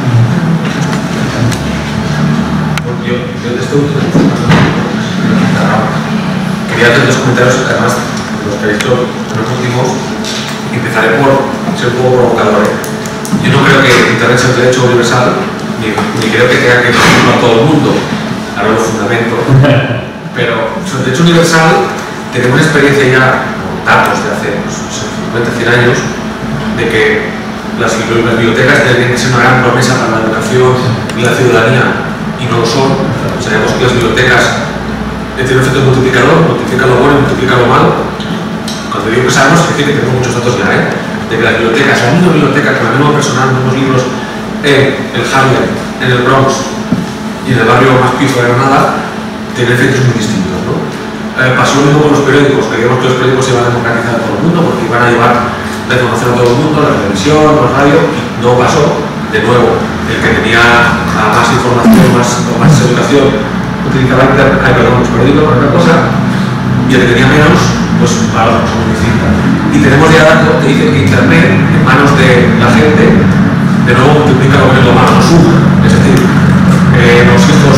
yo de esto quería hacer dos comentarios, además, los que he visto en los últimos. Empezaré por ser un poco provocador. Yo no creo que Internet sea un derecho universal, ni creo que tenga que decirlo a todo el mundo, ahora lo fundamento. Pero sobre el derecho universal tenemos experiencia ya, datos de hace 50, 100 años, de que las bibliotecas tienen que ser una gran promesa para la educación y la ciudadanía, y no lo son. Sabemos que las bibliotecas tienen un efecto multiplicador, multiplica lo bueno y multiplica lo malo. Cuando digo que sabemos, es decir que tenemos muchos datos ya, de que las bibliotecas, la misma biblioteca con el mismo personal, los mismos libros en el Harlem, en el Bronx y en el barrio más pijo de Granada, tienen efectos muy distintos, ¿no? Pasó lo mismo con los periódicos, creíamos que los periódicos se iban a democratizar a todo el mundo porque iban a llevar la información a todo el mundo, la televisión, la radio, y no pasó. De nuevo, el que tenía más información, más educación, utilizaba los periódicos para otra cosa, y el que tenía menos, pues para otra cosa distinta. Y tenemos ya datos que dicen que Internet, en manos de la gente, de nuevo multiplica lo que es lo malo, lo suma. Es decir, los hijos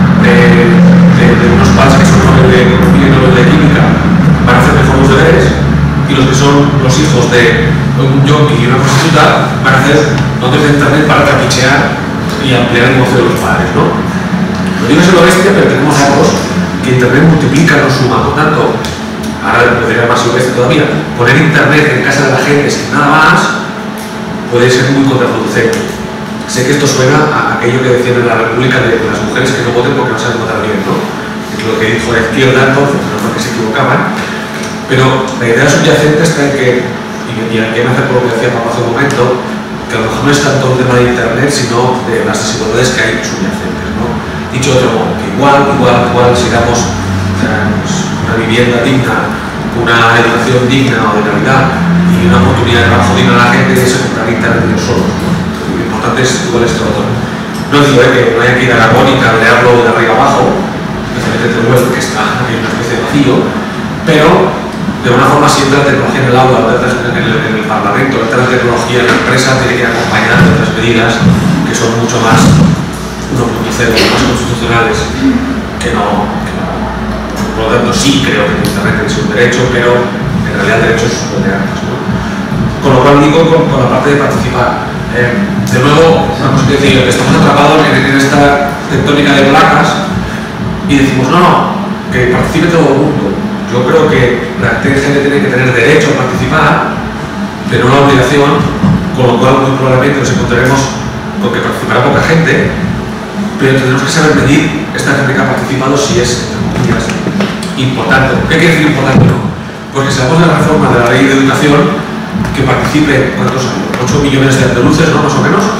de unos padres que son Nobel de Economía y Nobel de Química van a hacer mejor los deberes, y los que son los hijos de un yonki y una prostituta van a hacer notas de Internet para trapichear y ampliar el negocio de los padres, ¿no? Lo digo es lo bestia, pero tenemos datos que Internet multiplica, no suma. Por tanto, ahora lo diría más silvestre todavía, poner Internet en casa de la gente sin nada más puede ser muy contraproducente. Sé que esto suena a aquello que decían en la República de las mujeres que no voten porque no saben votar bien, ¿no? Es lo que dijo la izquierda entonces, no porque se equivocaban, pero la idea subyacente está en que, y aquí me hace por lo que decía Pablo hace un momento, que a lo mejor no es tanto un tema de Internet, sino de las desigualdades que hay subyacentes, ¿no? Dicho de otro modo, que igual si damos una vivienda digna, una educación digna o de calidad y una oportunidad de trabajo digna a la gente, se comprará Internet ellos solos, ¿no? Lo importante es igual esto otro. No digo que no haya que ir a Aragón y cablearlo de arriba abajo, especialmente Teruel, que está en una especie de vacío, pero de una forma siempre la tecnología en el aula, en el Parlamento, la tecnología en la empresa tiene que ir acompañada de otras medidas que son mucho más 1.0, más constitucionales que no. Por lo tanto, sí creo que Internet es un derecho, pero en realidad el derecho es un de antes, ¿no? Con lo cual digo con la parte de participar. De nuevo, una cosa que decir, que estamos atrapados en esta tectónica de placas y decimos, no, que participe todo el mundo. Yo creo que la gente tiene que tener derecho a participar, pero no la obligación, con lo cual muy probablemente nos encontraremos con que participará poca gente, pero tendremos que saber medir esta gente que ha participado si es, entre comillas, importante. ¿Qué quiere decir importante? No? Porque si hablamos de la reforma de la ley de educación, que participe, ¿cuántos hay? 8 millones de andaluces, ¿no? Más o menos.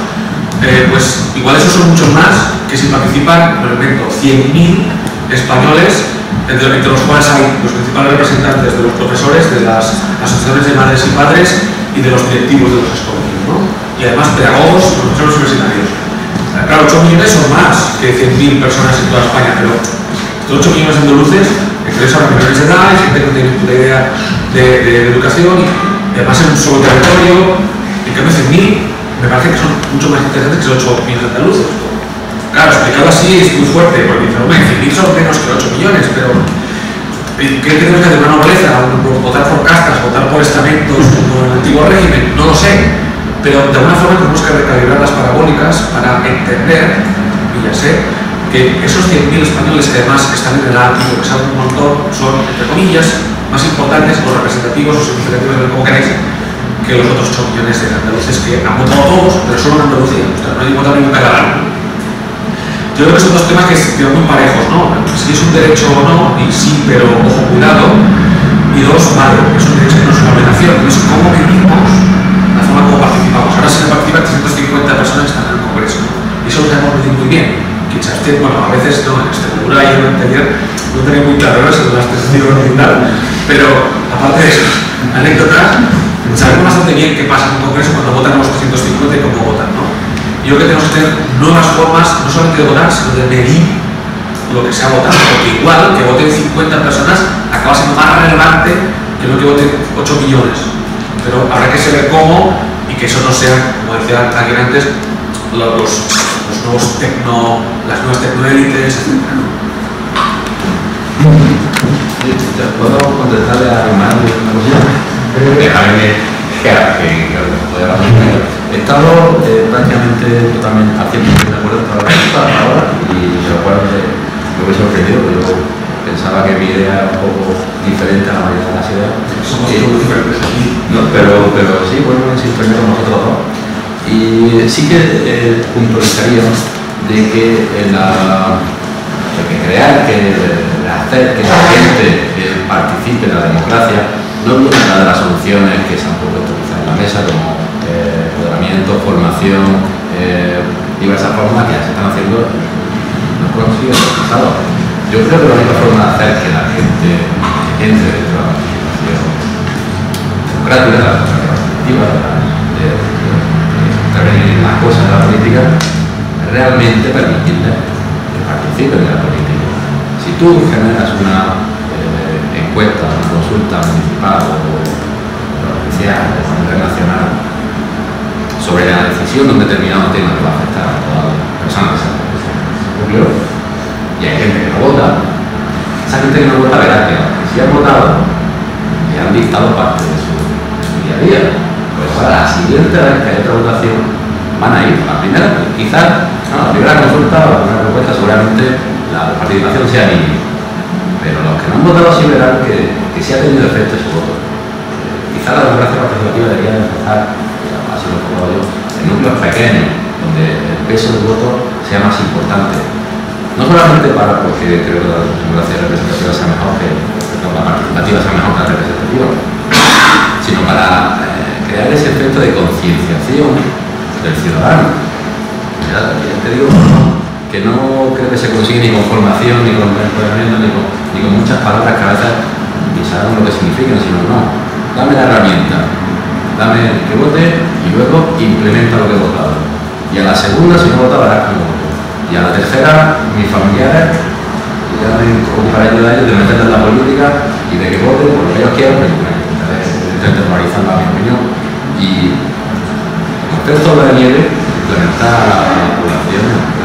Pues igual esos son muchos más que si participan, por ejemplo, 100.000 españoles, entre los cuales hay los principales representantes de los profesores, de las asociaciones de madres y padres y de los directivos de los colegios, ¿no? Y además pedagogos y profesores universitarios. Claro, 8 millones son más que 100.000 personas en toda España, pero estos 8 millones de andaluces, entre ellos habrá menores de edad, hay gente que no tiene puta idea de educación y además en un solo territorio. En cambio 100.000 me parece que son mucho más interesantes que 8 millones de andaluces. Claro, explicado así es muy fuerte, porque dicen, hombre, 100.000 son menos que 8 millones, pero ¿qué tenemos que hacer? ¿Una nobleza? ¿Votar por castas? ¿Votar por estamentos como en el antiguo régimen? No lo sé, pero de alguna forma tenemos que recalibrar las parabólicas para entender, y ya sé, que esos 100.000 españoles que además están en el ámbito, que saben un montón, son, entre comillas, más importantes o representativos o significativos, como queráis, que los otros 8 millones de andaluces que han votado todos, pero solo en Andalucía. O sea, no hay votado ningún catalán. Yo creo que son dos temas que quedan muy parejos, ¿no? Si es un derecho o no, y sí, pero ojo, cuidado. Y dos, vale, es un derecho que no es una obligación, es cómo medimos la forma como participamos. Ahora se participan 350 personas que están en el Congreso. Y eso lo sabemos medir muy bien. Quizás, bueno, a veces no, en Extremadura y en el taller no tenía muy claro eso de la abstención original. Pero, aparte de eso, anécdotas, sabemos bastante bien qué pasa en un Congreso cuando votan los 350 y cómo votan, ¿no? Yo creo que tenemos que tener nuevas formas, no solamente de votar, sino de medir lo que se ha votado, porque igual que voten 50 personas acaba siendo más relevante que lo que voten 8 millones. Pero habrá que saber cómo y que eso no sea, como decía alguien antes, las nuevas tecnoélites, etc.
¿Puedo contestarle a Román una cosilla? Déjame he estado prácticamente totalmente al 100% de acuerdo hasta ahora y de lo cual me he sorprendido, porque yo pensaba que mi idea era un poco diferente a la mayoría de las ideas.
Somos todos diferentes aquí.
No, pero sí, bueno, en sintonía con nosotros dos. Y sí que puntualizaría de que crear, hacer que la gente participe en la democracia no es una de las soluciones que se han propuesto quizás en la mesa, como empoderamiento, formación, diversas formas que ya se están haciendo en los próximos resultados. Yo creo que la única forma de hacer que la gente entre dentro de la participación democrática, de la participativa, de intervenir en las cosas de la política, realmente permitirles que participen de la política. Si tú generas una encuesta, una consulta municipal o oficial de nivel nacional sobre la decisión de un determinado tema que va a afectar a todas las personas que se ocurrió, y hay gente que no vota, esa gente que no vota verá que si han votado y han dictado parte de su día a día, pues para la siguiente vez que haya otra votación van a ir. La primera, quizás, la primera consulta o la primera propuesta seguramente la participación sea mínima, pero los que no han votado sí verán que sí ha tenido efecto ese voto. Quizá la democracia participativa debería empezar, así lo pongo yo, en núcleos pequeños, donde el peso del voto sea más importante. No solamente porque creo que la democracia representativa sea mejor la participativa sea mejor que la representativa, sino para crear ese efecto de concienciación del ciudadano. Ya te digo que no creo que se consigue ni con formación, ni con empoderamiento, ni con muchas palabras que a veces ni sabemos lo que significan, sino no. Dame la herramienta, dame que vote y luego implementa lo que he votado. Y a la segunda, si no vota, verás cómo voto.
Y a la tercera, mis familiares, ya me ocuparé yo de ellos, de meterlos en la política y de que voten por lo que ellos quieran, pero intenten normalizando mi opinión. Y hacer todo de nieve, implementar la población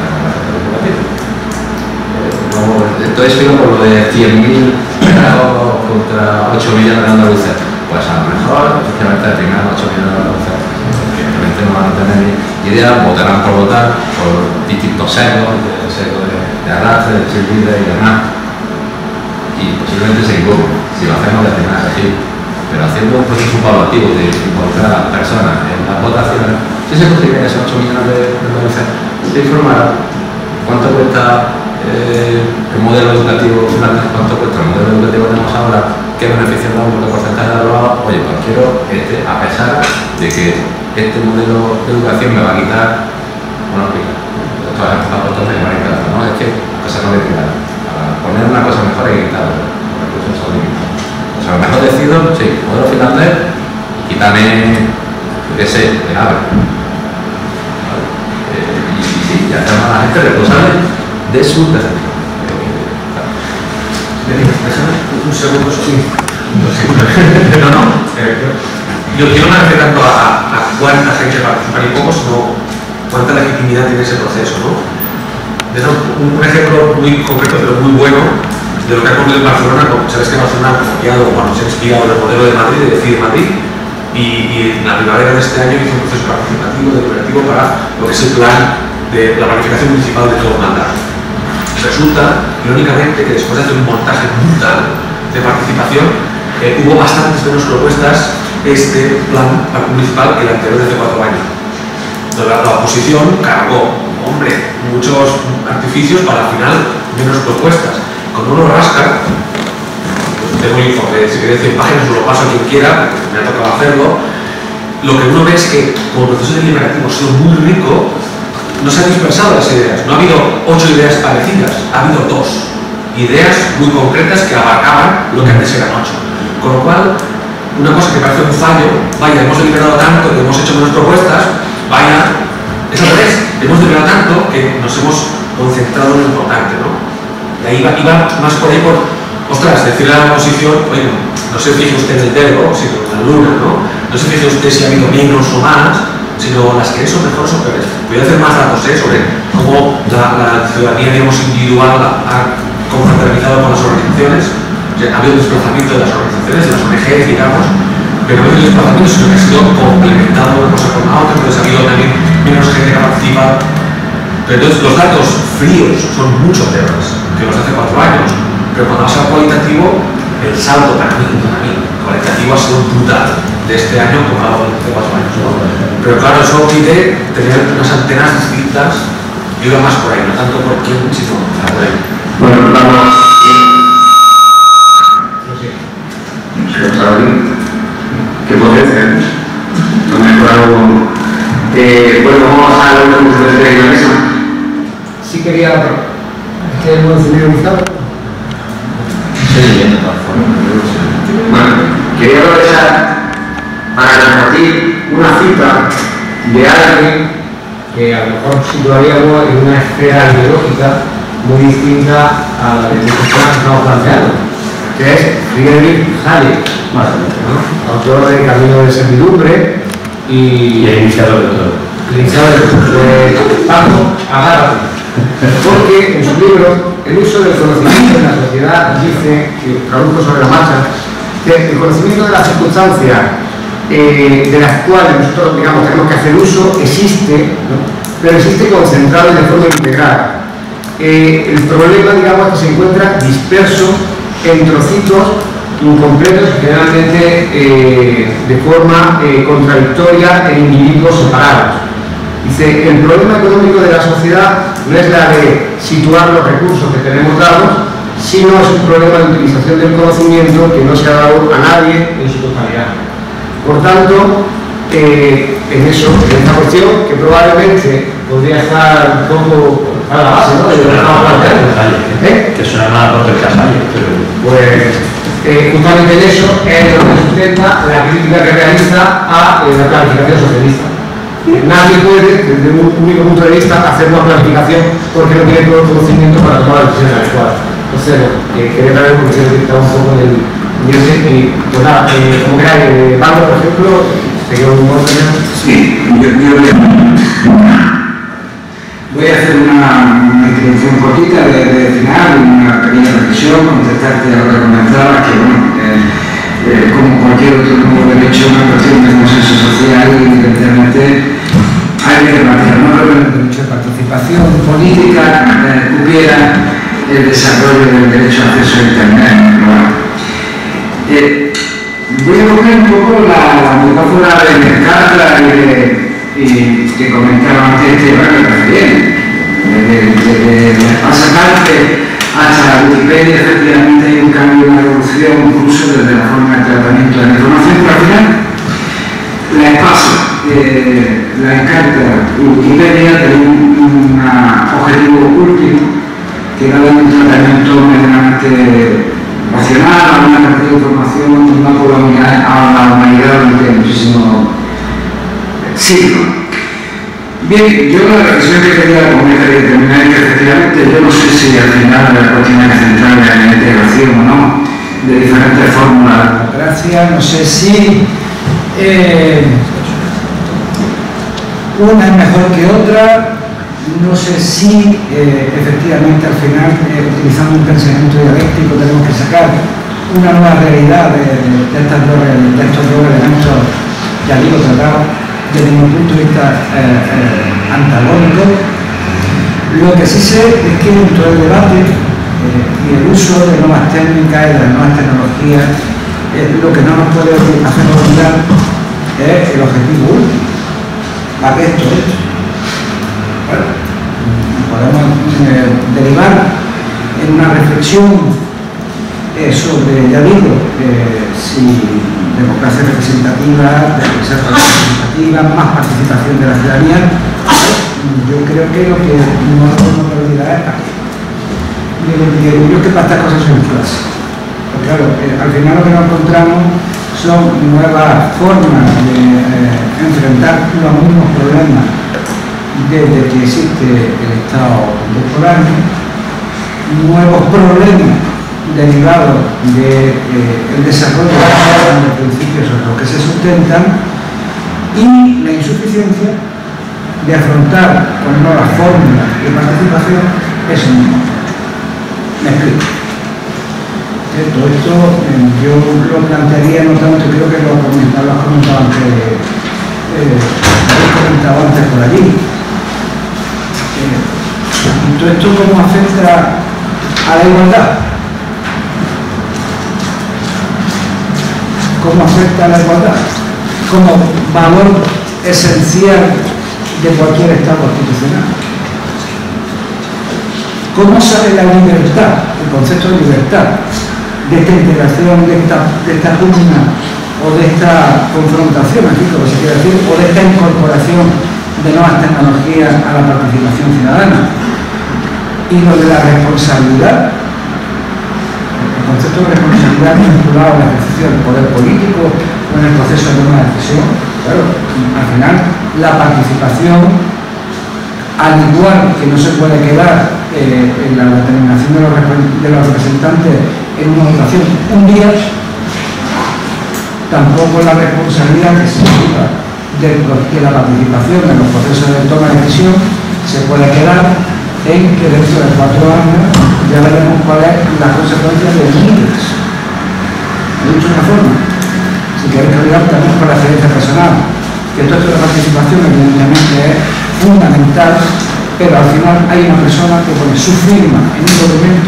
Entonces digo por lo de 100.000 pegados contra 8 millones de andaluces. Pues a lo mejor, efectivamente, primero 8 millones de andaluces, que realmente no van a tener ni idea, votarán por votar, por distintos sesgos, el sesgo de arrastre, de ser libre y demás. Y posiblemente se equivoquen, si lo hacemos de primera elegir. Pero haciendo un proceso paulatino de involucrar a las personas en las votaciones, si se consigue que esos 8 millones de andaluces se informaran cuánto cuesta el modelo educativo finalmente, cuánto cuesta el modelo educativo que tenemos ahora, qué beneficios da un porcentaje de aprobado. Oye, pues quiero a pesar de que este modelo de educación me va a quitar, bueno, esto ha empezado por entonces, ¿no? Es que cosas no le quitan. Para poner una cosa mejor hay que quitar los recursos son limitados. O sea, a lo mejor decido, sí, modelo finlandés, quítame, yo qué sé, el AVE. Y sí, ya tenemos a la gente responsable de su decepción.
Un segundo. Sí. No. Yo no me refiero tanto a cuánta gente participa y poco, sino cuánta legitimidad tiene ese proceso, ¿no? Un ejemplo muy concreto, pero muy bueno, de lo que ha ocurrido en Barcelona. Sabes que Barcelona ha copiado, bueno, se ha inspirado en el modelo de Madrid, de Decide Madrid, y en la primavera de este año hizo un proceso participativo, deliberativo, para lo que es el plan de la planificación municipal de todo el mandato. Resulta, irónicamente, que después de hacer un montaje brutal de participación, hubo bastantes menos propuestas este plan municipal que el anterior de hace 4 años. La oposición cargó, hombre, muchos artificios para al final menos propuestas. Cuando uno rasca, pues tengo un informe, si queréis 100 páginas, os lo paso a quien quiera, porque me ha tocado hacerlo. Lo que uno ve es que, como el proceso deliberativo ha sido muy rico, no se han dispersado las ideas. No ha habido 8 ideas parecidas, ha habido 2 ideas muy concretas que abarcaban lo que antes eran 8. Con lo cual, una cosa que parece un fallo, vaya, hemos deliberado tanto que hemos hecho menos propuestas, vaya, es al revés, hemos deliberado tanto que nos hemos concentrado en lo importante, ¿no? Y ahí iba más por ahí por, ostras, decirle a la oposición, oye, no se fije usted en el dedo, sino en la luna, ¿no? No se fije usted si ha habido menos o más, sino las que son mejores o peores. Voy a hacer más datos sobre cómo la ciudadanía, digamos, individual ha confraternizado con las organizaciones. O sea, ha habido un desplazamiento de las organizaciones, de las ONGs, digamos, pero no ha habido desplazamiento, sino que ha sido complementado una cosa con la otra. Entonces ha habido también menos gente que ha participado. Pero entonces los datos fríos son mucho peores que los de hace 4 años, pero cuando vas al cualitativo, el salto para mí, cualitativo ha sido brutal de este año comparado con hace 4 años, ¿no? Pero claro, eso pide tener unas antenas distintas y iba más por ahí, no tanto por quién, sino por ahí.
Bueno, vamos. ¿Qué potencia? No me acuerdo. Bueno, vamos a hablar un poco de la mesa. Sí quería. ¿Es que hemos decidido un estado?
Sí, bien, de todas formas.
Bueno, quería aprovechar para compartir una cita de alguien que a lo mejor situaríamos en una esfera ideológica muy distinta a la de muchas personas que estamos planteando, que es Friedrich Hayek, ¿no? Autor de Camino de Servidumbre y
el iniciador de todo.
El iniciador de todo. Paco, agárrate. Porque en su libro, El uso del conocimiento en la sociedad, dice, que traduzco sobre la marcha, que el conocimiento de las circunstancias de las cuales nosotros, digamos, tenemos que hacer uso existe, ¿no? Pero existe concentrado y de forma integrada. El problema, digamos, es que se encuentra disperso en trocitos incompletos y generalmente de forma contradictoria en individuos separados. Dice, el problema económico de la sociedad no es la de situar los recursos que tenemos dados, sino es un problema de utilización del conocimiento que no se ha dado a nadie en su totalidad. Por tanto, en esta cuestión, que probablemente podría estar un poco a la base, ¿no? De lo que estamos planteando.
Que suena mal por el casallo, pero...
Pues, justamente en eso es donde sustenta la crítica que realiza a la planificación socialista. Nadie puede, desde un único punto de vista, hacer una planificación porque no tiene todo el conocimiento para tomar la decisión adecuada. Entonces, quería también porque se está un poco en el... Yo sé que, pues nada, como queráis, Pablo, por ejemplo, seguimos un poco también.
Sí, yo voy a hacer una introducción cortita de final, una pequeña reflexión, contestarte a lo que comentabas, que bueno, como cualquier otro nuevo derecho, una cuestión de consenso social y evidentemente hay que debatir, no creo que el derecho de participación política cupiera el desarrollo del derecho a acceso a Internet. Voy a coger un poco la metáfora de Mercadona y que comentaba antes Esteban, que parece bien. Desde la pasacarte hasta Wikipedia, efectivamente hay un cambio, una revolución, incluso desde la forma de tratamiento de la información, pero al final la espasa, la Encarta y Wikipedia tienen un objetivo último que era dar un tratamiento medianamente racional a una cantidad de información, una humanidad, a la humanidad durante muchísimos siglos. Bien, yo la reflexión que quería comentar y terminar es que efectivamente yo no sé si al final la cuestión es central en la integración o no de diferentes fórmulas de democracia, no sé si una es mejor que otra, no sé si efectivamente al final utilizando un pensamiento dialéctico tenemos que sacar una nueva realidad de estos dos elementos, ya digo, tratados desde mi punto de vista antagónico. Lo que sí sé es que dentro del debate y el uso de nuevas técnicas y de las nuevas tecnologías, lo que no nos puede hacer olvidar es el objetivo último. ¿Para qué esto? Bueno, podemos derivar en una reflexión sobre, ya digo, si democracia representativa, más participación de la ciudadanía. Yo creo que lo que no podemos olvidar es aquí. Yo creo que para estas cosas son clases. Porque claro, al final lo que nos encontramos son nuevas formas de enfrentar los mismos problemas desde que existe el Estado contemporáneo, nuevos problemas derivados del desarrollo de los principios sobre los que se sustentan y la insuficiencia de afrontar con nuevas fórmulas de participación eso mismo. Me explico. Todo esto yo lo plantearía no tanto, creo que lo comentaba antes por allí. Todo esto cómo afecta a la igualdad. ¿Cómo afecta a la igualdad? Como valor esencial de cualquier Estado constitucional. ¿Cómo sale la libertad, el concepto de libertad, de esta integración, de esta pugna o de esta confrontación, aquí como se quiere decir, o de esta incorporación de nuevas tecnologías a la participación ciudadana? Y lo de la responsabilidad, el concepto de responsabilidad vinculado al ejercicio del poder político o en el proceso de toma de decisión. Claro, al final la participación, al igual que no se puede quedar en la determinación de los representantes en una votación un día, tampoco la responsabilidad que significa de la participación en los procesos de toma de decisión se puede quedar en que dentro de 4 años ya veremos cuál es la consecuencia de miles. He dicho una forma, si queréis cargar también por la experiencia personal, que todo esto de la participación evidentemente es fundamental, pero al final hay una persona que pone su firma en un documento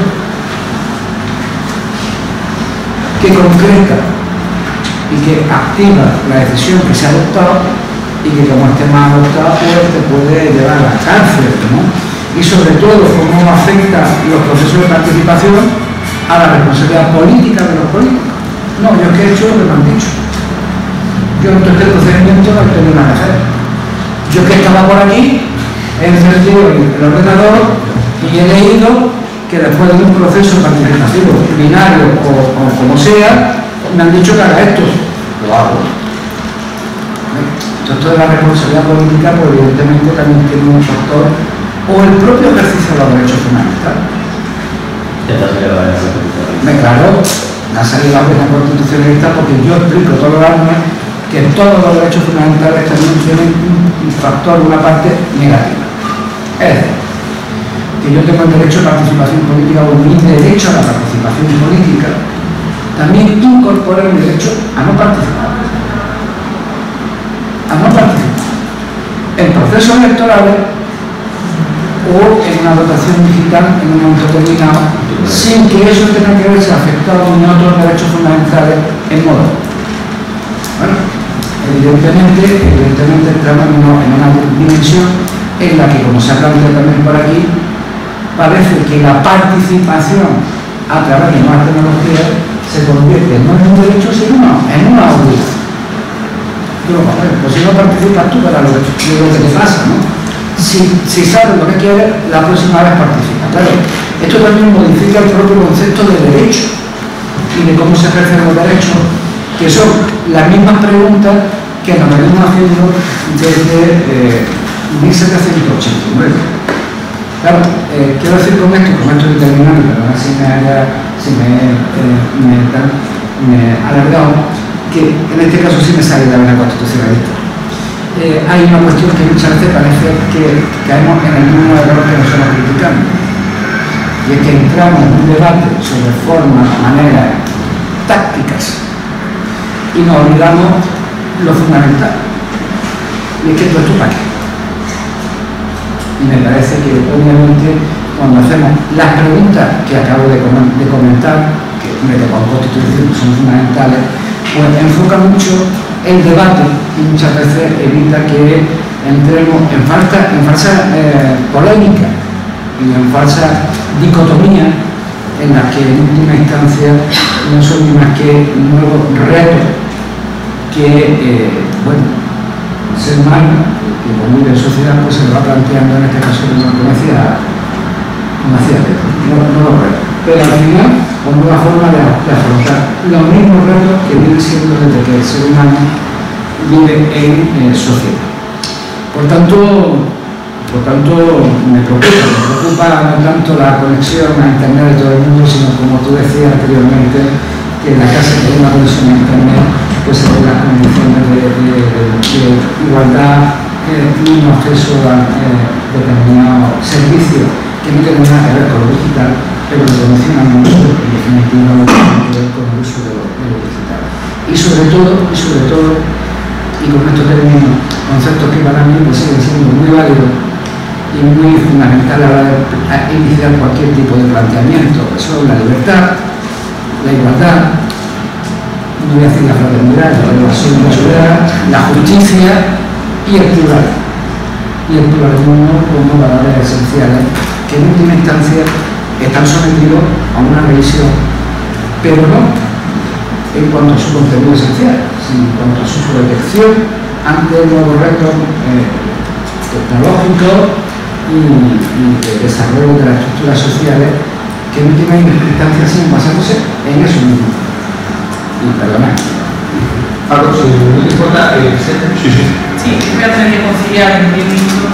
que concreta y que activa la decisión que se ha adoptado y que como esté más adoptado pues te puede llevar a la cárcel, ¿no? Y sobre todo cómo afecta los procesos de participación a la responsabilidad política de los políticos. No, yo es que he hecho lo que me han dicho. Yo en todo este procedimiento no he tenido nada que hacer. Yo que estaba por aquí, he encendido el ordenador y he leído que después de un proceso participativo binario o como sea, me han dicho que haga esto. Lo hago. Esto de la responsabilidad política, pues evidentemente también tiene un factor, o el propio ejercicio de los derechos fundamentales. Claro, ha salido la pena constitucionalista porque yo explico todos los años que todos los derechos fundamentales también tienen un factor, una parte negativa. Es decir, que yo tengo el derecho a participación política o mi derecho a la participación política también incorpora el derecho a no participar. En procesos electorales o en una votación digital en un momento determinado, sin que eso tenga que verse afectado en otros derechos fundamentales en modo. Bueno, evidentemente entramos en una dimensión en la que, como se ha planteado también por aquí, parece que la participación a través de nuevas tecnologías se convierte no en un derecho, sino en una obligación. Pero, pues si no participas tú, para lo que te pasa, ¿no? Si sabes lo que quieres, la próxima vez participa. Claro, esto también modifica el propio concepto de derecho y de cómo se ejercen los derechos, que son las mismas preguntas que nos venimos haciendo desde 1789. Claro, quiero decir con esto de terminar, pero si me he alargado, que en este caso sí me sale la vena constitucionalista. Hay una cuestión que muchas veces parece que caemos en el mismo error que nosotros criticamos, y es que entramos en un debate sobre formas, maneras, tácticas, y nos olvidamos lo fundamental, y es que todo esto para qué. Y me parece que obviamente cuando hacemos las preguntas que acabo de comentar, que con Constitución son fundamentales, pues enfoca mucho el debate y muchas veces evita que entremos en falsa polémica y en falsa dicotomía en las que en última instancia no son ni más que nuevos retos que, el ser humano que convive en sociedad pues se lo va planteando, en este caso como decía no lo retos, pero al final con una forma de afrontar los mismos retos que vienen siendo desde que el ser humano vive en sociedad. Por tanto me preocupa no tanto la conexión a internet de todo el mundo, sino como tú decías anteriormente, que en la casa que hay una conexión a internet pues se den las condiciones de igualdad y un acceso a determinados servicios que no tienen nada que ver con lo digital, pero lo condicionan mucho y definitivamente lo que tiene que ver con el uso de lo digital. Y sobre todo, y con esto termino, conceptos que para mí pues siguen siendo muy válidos y muy fundamental a la hora de iniciar cualquier tipo de planteamiento, que son la libertad, la igualdad, no voy a decir la fraternidad, la solidaridad, la justicia y el pluralismo. Y el pluralismo como valores esenciales que en última instancia están sometidos a una revisión, pero no en cuanto a su contenido esencial, sino en cuanto a su protección ante nuevos retos tecnológicos y de desarrollo de las estructuras sociales que en última instancia siguen basándose en eso mismo. Y perdona.
Pablo, si no te importa,
Sí, voy a tener que conciliar en 10 minutos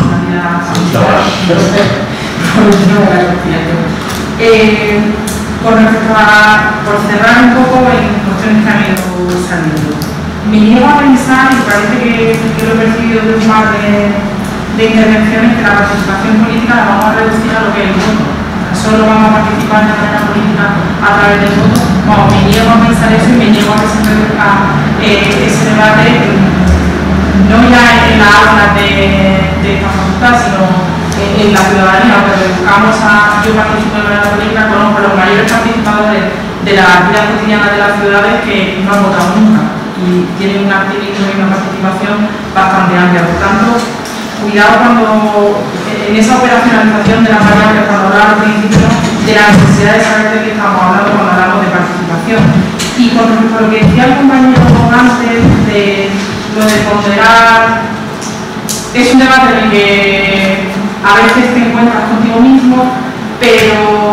con respecto a, por cerrar un poco en cuestiones que han ido saliendo, me llevo a pensar, y parece que lo he percibido de un par de intervenciones, que la participación política la vamos a reducir a lo que es el voto. Solo vamos a participar de manera política a través del voto. Bueno, me llevo a pensar eso y me llevo a que se reduzca ese debate, no ya en las aulas de esta facultad, sino en la ciudadanía, aunque reduzcamos a yo participo de manera política, conozco los mayores participadores de la vida cotidiana de las ciudades que no han votado nunca y tienen un activismo y una participación bastante amplia. Por tanto, cuidado cuando en esa operacionalización de las variables, cuando hablaba al principio de la necesidad de saber de qué estamos hablando cuando hablamos de participación. Y con respecto a lo que decía el compañero antes de lo de ponderar, es un debate en el que a veces te encuentras contigo mismo, pero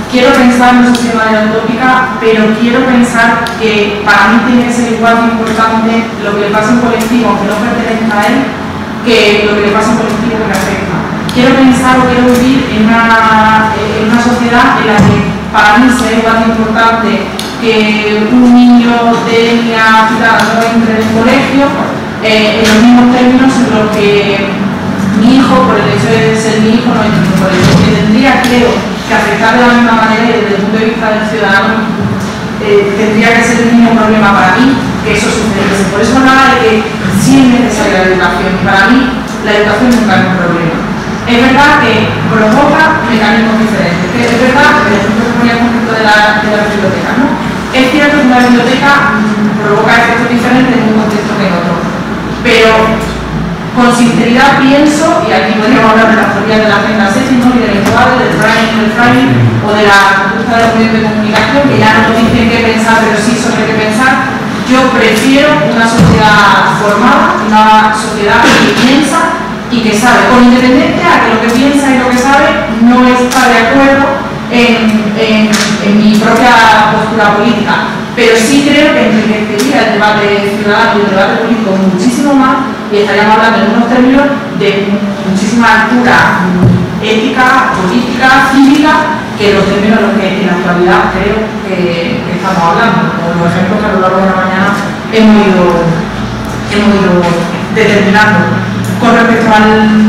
quiero pensar, no sé si de manera utópica, pero quiero pensar que para mí tiene que ser igual de importante lo que le pasa en colectivo, aunque no pertenezca a él, que lo que le pasa en colectivo que me afecta. Quiero pensar o quiero vivir en una sociedad en la que para mí sea igual de importante que un niño de etnia gitana no entre en el colegio en los mismos términos en los que mi hijo, por el hecho de ser mi hijo, no entre en el colegio. Que tendría, creo, que afectar de la misma manera y desde el punto de vista del ciudadano tendría que ser el mismo problema para mí que eso sucediese. Por eso hablaba de que sí es necesaria la educación y para mí la educación nunca es un problema. Es verdad que provoca mecanismos diferentes. Es verdad, por ejemplo, que ponía el concepto de la biblioteca, ¿no? Es cierto que una biblioteca provoca efectos diferentes en un contexto que en otro, pero con sinceridad pienso, y aquí podríamos hablar de las teorías de la agenda setting, ¿no? Y del encuadre, del framing o de la conducta de los medios de comunicación, que ya no nos dicen qué pensar, pero sí sobre qué pensar. Yo prefiero una sociedad formada, una sociedad que piensa y que sabe, con independencia a que lo que piensa y lo que sabe no está de acuerdo en mi propia postura política, pero sí creo que enriquecería el debate ciudadano y el debate político muchísimo más y estaríamos hablando en unos términos de muchísima altura ética, política, cívica, que los términos en los que en la actualidad creo que estamos hablando, como los ejemplos que a lo largo de la mañana hemos ido determinando. Con respecto a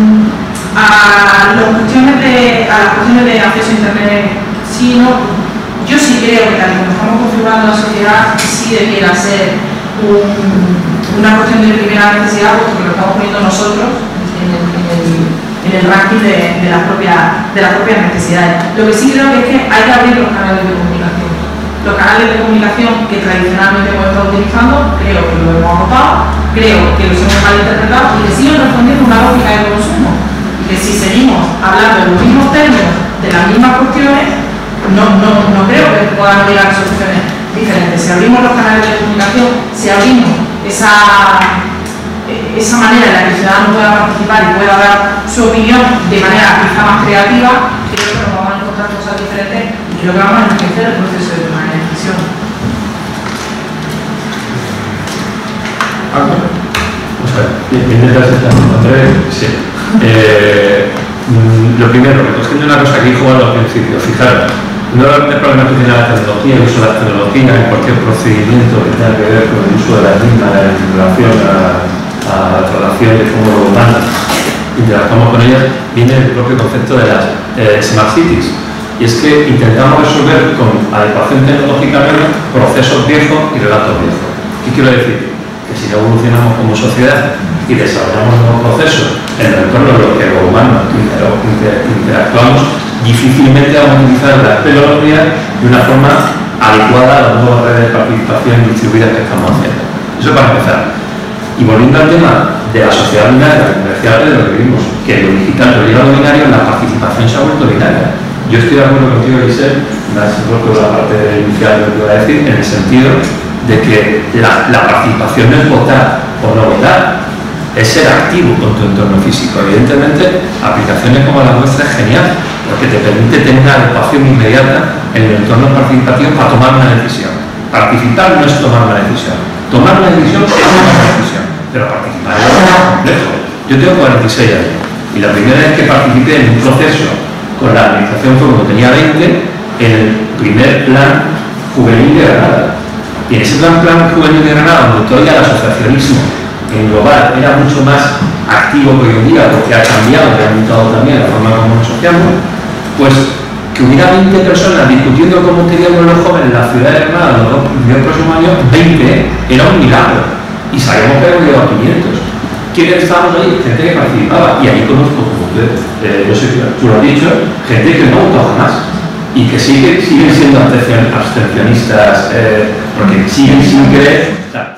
las cuestiones de acceso a internet, sí, no, yo sí creo que tal como estamos configurando la sociedad, sí debiera ser una cuestión de primera necesidad, porque lo estamos poniendo nosotros en el ranking de las propias necesidades. Lo que sí creo que es que hay que abrir los canales de comunicación. Los canales de comunicación que tradicionalmente hemos estado utilizando, creo que lo hemos agotado, creo que los hemos malinterpretado y que siguen respondiendo a una lógica de consumo. Y que si seguimos hablando en los mismos términos, de las mismas cuestiones, no creo que puedan llegar a soluciones diferentes. Si abrimos los canales de comunicación, si abrimos esa manera en la que el ciudadano pueda participar y pueda dar su opinión de manera quizá más creativa, creo que nos vamos a encontrar cosas diferentes y creo que vamos a enriquecer el proceso de toma de decisión.
Sí. Lo primero, recogiendo una cosa que dijo al principio, fijaros, uno de los grandes problemas que tiene la tecnología, el uso de las tecnologías en cualquier procedimiento que tenga que ver con el uso de las mismas en relación a la relación de cómo los humanos interactuamos con ellas, viene del propio concepto de las smart cities. Y es que intentamos resolver con adecuación tecnológica procesos viejos y relatos viejos. ¿Qué quiero decir? Que si no evolucionamos como sociedad y desarrollamos nuevos procesos en el entorno de los que los humanos interactuamos, difícilmente vamos a utilizar las tecnologías de una forma adecuada a las nuevas redes de participación distribuidas que estamos haciendo. Eso para empezar. Y volviendo al tema de la sociedad binaria, la universidad de lo que vimos, que lo digital lo lleva a lo binario, la participación se ha vuelto binaria. Yo estoy de acuerdo contigo, Giselle, me has roto la parte inicial de lo que iba a decir, en el sentido de que la participación no es votar o no votar, es ser activo con tu entorno físico. Evidentemente, aplicaciones como la nuestra es genial, porque te permite tener una adecuación inmediata en el entorno participativo para tomar una decisión. Participar no es tomar una decisión. Tomar una decisión es tomar una decisión, pero participar es más complejo. Yo tengo 46 años y la primera vez que participé en un proceso con la administración fue cuando tenía 20 en el primer plan juvenil de Granada. Y en ese plan juvenil de Granada, donde todavía el asociacionismo en global era mucho más activo que hoy en día, porque ha cambiado, ha mutado también la forma como nos asociamos, pues que hubiera 20 personas discutiendo cómo queríamos los jóvenes en la ciudad de Granada los próximos años, 20 era un milagro. Y sabíamos que habíamos llegado a 500. ¿Quiénes estábamos ahí? Gente que participaba. Y ahí conozco, como yo sé que tú lo has dicho, gente que no votó jamás. Y que siguen siendo abstencionistas, porque siguen sin creer.